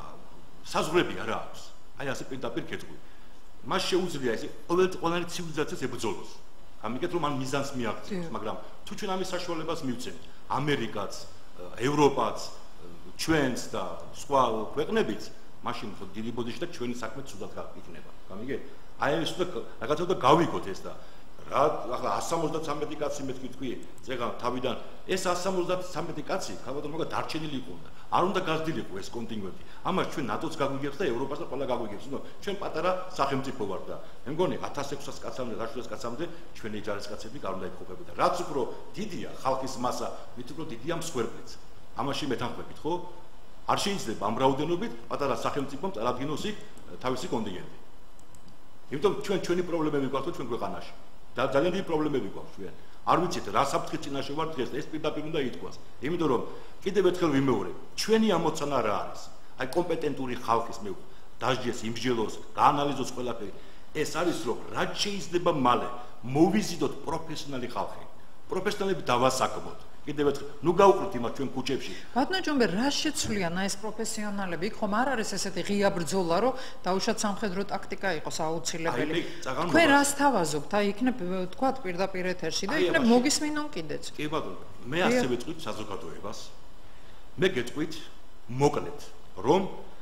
საზღვრები არ აქვს. აი ასე პირდაპირ კეთყვი. მას შეუძლია ეს ყველანი ცივილიზაციას ებრძოლოს. გამიგეთ რომ ან მიზანს მიაღწიოს, მაგრამ თუ ჩვენ ამის საშუალებას მივცემთ, ამერიკაც, ევროპაც, ჩვენც და სხვა ქვეყნებიც, მაშინ დიდი ბოდიში და ჩვენი საქმე ცუდად იქნება. გამიგეთ? აი ეს უნდა რაღაცა და გავიგოთ ეს და რა ახლა εκατს სამოცდათვრამეტი კაცი მე თქვი, ზეგან თავიდან ეს εκατს სამოცდათვრამეტი კაცი ქალბატონო მაგა დარჩენილი იყო და არ უნდა გაზრდილიყო ეს კონტინგენტი. ამას ჩვენ ნატოც გაგვიგებს და ევროპას და ყველა გაგვიგებს. ნუ ჩვენ პატარა სახელმწიფო ვართ და მე მგონი ათას ექვსას კაცამდე, ათას კაცამდე ჩვენი ჯარისკაცები არ უნდა იმყოფებოდა. რაც უფრო დიდია ხალხის მასა, მით უფრო დიდია მსხვერპლიც. ამაში მეთანხმებით, ხო? არ შეიძლება ამ რაოდენობით პატარა სახელმწიფომ წარადგინოს იქ თავისი კონტინგენტი. იმიტომ ჩვენ ჩვენი პრობლემები გვაქვს ჩვენ ქვეყანაში. და ძალიან დიდი პრობლემები გვაქვს ჩვენ. არ ვიცით რა საფრთხის წინაშე ვარ დღეს ეს პირდაპირ უნდა ითქვას იმიტომ რომ კიდევ ერთხელ ვიმეორებ ჩვენი ამოცანა რა არის აი კომპეტენტური ხალხის მე დასჯეს იმსჯელოს გაანალიზოს ყველაფერი ეს არის რომ რაც შეიძლება მალე მოვიზიდოთ პროფესიონალი ხალხი პროფესიონალები დავასაკმოთ კიდევ ერთხელ ნუ გავყრით იმას ჩვენ ქუჩებში ბატონო ჯუმბერ რა შეცვლიან აი ეს პროფესიონალები იქ ხომ არ არის ესეთი ღია ბრძოლა რომ დაუშვათ სამხედრო ტაქტიკა იყოს აუცილებელი თქვენ რას თავაზობთ აი იქნებ თქვა პირდაპირ ეთერში და იქნებ მოგისმინონ კიდეც კი ბატონო მე ასე ვეთქვით საზოგადოებას მე გეტყვით მოკლედ რომ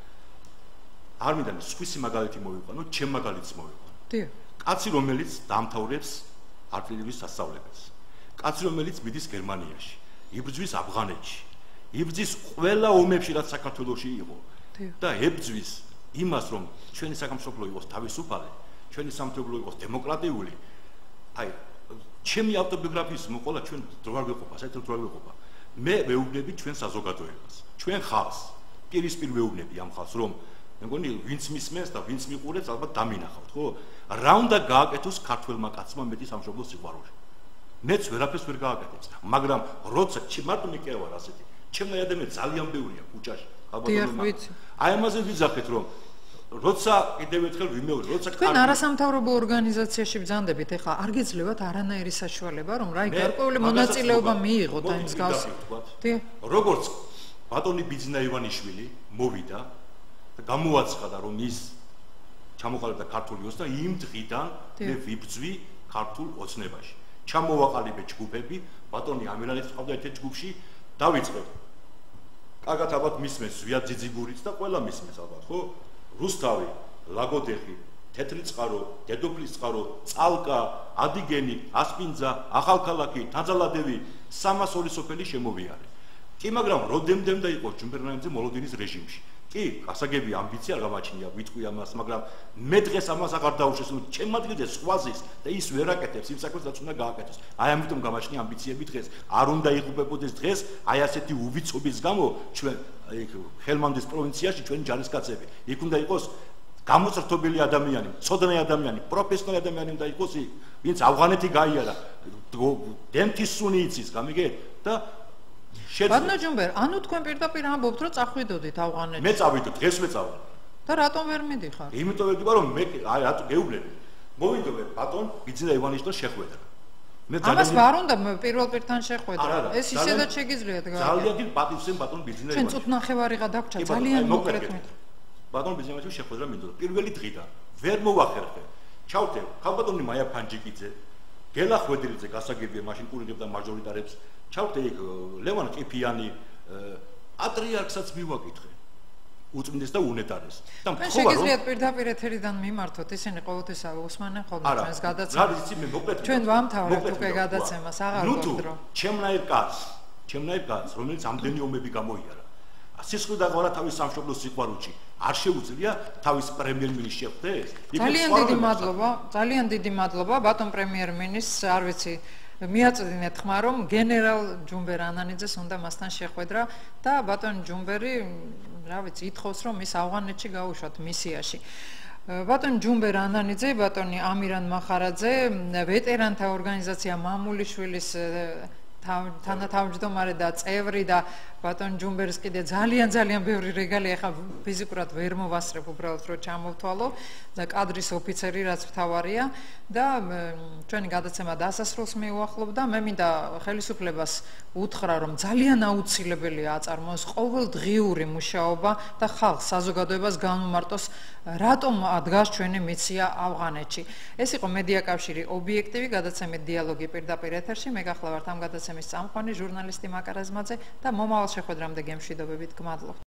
არ მინდა სხვისი მაგალითი მოვიყვანო ჩემ მაგალითს მოვიყვანო დიახ კაცი რომელიც დაამთავრებს არტილერიის სასწავლებელს კაცი რომელიც მიდის გერმანიაში იბრძვის ავღანეთში იბრძვის ყველა ომებში რაც საქართველოში იყო და ებრძვის იმას რომ ჩვენი სახელმწიფო იყოს თავისუფალი ჩვენი სამთავრობო იყოს დემოკრატიული აი ჩემი ავტობიოგრაფიის მოყოლა ჩვენ დრო არ ვიყოფა საერთოდ დრო არ ვიყოფა მე ვეუბნები ჩვენ საზოგადოებას ჩვენ ხალხს პირისპირ ვეუბნები ამ ხალხს რომ მე მგონი ვინც მისმენს და ვინც მიყურებს ალბათ დამინახავთ ხო რა უნდა გააკეთოს ქართველმა კაცმა მეტი სამშობლო სიყვარული მეც ვერაფერს ვერ გააკეთებს მაგრამ როცა მარტო მე კი ვარ ასეთი ჩემი ადამიანი ძალიან ბევრია ქუჩაში ალბათ აი ამაზე ვიძახეთ რომ როცა კიდევ ერთხელ ვიმეორე როცა თქვენ არასამთავრობო ორგანიზაციაში ბრძანდებით ეხლა არ გიძლევათ არანაირი საშუალება რომ რაი გარკვეული მონაწილეობა მიიღოთ აი ეს გავს როგორც ბატონი ბიძინა ივანიშვილი მოვიდა და გამოაცხადა რომ ის ჩამოყალიბდა ქართული ოცნება და იმ დღიდან მე ვიბრძვი ქართულ ოცნებაში ჩამოვაყალიბე ჯგუფები ბატონი ამირალის ყავდა ერთ ჯგუფში დავიწყებ კარგად ალბათ მისმენს ზვია ძიძიგურიც და ყველა მისმენს ალბათ ხო რუსთავი ლაგოდეხი თეთრი წყარო დედოფლის წყარო წალკა ადიგენი ასპინძა ახალქალაქი თანძალადევი სამას ორი სოფელი შემოვიარე კი მაგრამ როდემდემ და იყო ჯუმბერნაიმზე მოლოდინის რეჟიმში კი გასაგები ამბიცია არ გამაჩნია ვიტყვი ამას მაგრამ მე დღეს ამას აღარ დაუშვეს რომ ჩემ ადგილზე სხვაზის და ის ვერ აკეთებს იმ საქმეს რაც უნდა გააკეთოს აი ამიტომ გამაჩნია ამბიციები დღეს არ უნდა იღუპებოდეს დღეს აი ასეთი უვიცობის გამო ჩვენ იქ ჰელმანდის პროვინციაში ჩვენი ჯარისკაცები იქ უნდა იყოს გამოწრთობილი ადამიანი მწოდნე ადამიანი პროფესიონალი ადამიანი უნდა იყოს იქ ვინც ავღანეთი გაიარა დემთის სუნი იცის გამიგე და ბატონო ჯუმბერ, ანუ თქვენ პირდაპირ ამბობთ, რომ წახვიდოდით ავღანეთში. მე წავიდო, დღეს მე წავიდო. და რატომ ვერ მიდიხარ? იმიტომ ვერდიბა რომ მე აი რატო გეუბნები. მოვიდო მე ბატონ ბიძინა ივანიშვილს შეხვედრა. მე ძალიან ამას ვარ უნდა პირველ პირთან შეხვედრა. ეს ისედაც შეგიძლიათ გააკეთო. ძალიან დიდ პატივს ბატონ ბიძინა ივანიშვილი. ჩვენ წუთ ნახევარიღა დაგჭა ძალიან მოკრეთ მე. ბატონ ბიძინა ივანიშვილს შეხვედრა მინდოდა. პირველი დღიდან ვერ მოვახერხე. ჩავდე ხალბატონი მაია ფანჯიკიძე, გელა ხვედრიძე გასაგებია მაშინ კურირებდა მაჟორიტარებს. ჩავდე იქ ლევან ყიფიანი პატრიარქსაც მივაკითხე უწმინდეს და უნეტარეს და მე შეგიძლიათ პირდაპირ ეთერიდან მიმართოთ ისინი ყოველთვის უსმანენ ხოლმე ჩვენს გადაცემას ჩვენ ვამთავრებთ უკვე გადაცემას აღარ გქონდრო ჩემნაირ კაცს ჩემნაირ კაცს რომელიც ამდენი ომები გამოიარა სისხლი დაყარა თავის სამშობლოს სიყვარულში არ შეუძლია თავის პრემიერ-მინისტრს შეხვდეს ძალიან დიდი მადლობა ძალიან დიდი მადლობა ბატონ პრემიერ-მინისტრს არ ვიცი მიაწვდინეთ ხმა რომ გენერალ ჯუმბერ ანანიძეს უნდა მასთან შეხვედრა და ბატონ ჯუმბერი რა ვიცი ითხოვს რომ ის ავღანეთში გაუშვათ მისიაში ბატონ ჯუმბერ ანანიძე ბატონი ამირან მახარაძე ვეტერანთა ორგანიზაცია მამულიშვილის თანათავმჯდომარე და წევრი და ბატონ ჯუმბერს კიდე ძალიან ძალიან ბევრი რეგალია ხა ფიზიკურად ვერ მოვასწრებ უბრალოდ რომ ჩამოვთვალო და კადრის ოფიცერი რაც მთავარია და ჩვენი გადაცემა დასასრულს მიუახლოვ და მე მინდა ხელისუფლებას უთხრა რომ ძალიან აუცილებელია აწარმოოს ყოველდღიური მუშაობა და ხალხს საზოგადოებას განუმარტოს რატომ დგას ჩვენი მისია ავღანეთში ეს იყო მედია კავშირი ობიექტივი გადაცემით დიალოგი პირდაპირ ეთერში მე გახლავართ ამ გადაცემის წამყვანი ჟურნალისტი მაკა რაზმაძე და მომავალ შეხვედრამდე გემშვიდობებით გმადლობთ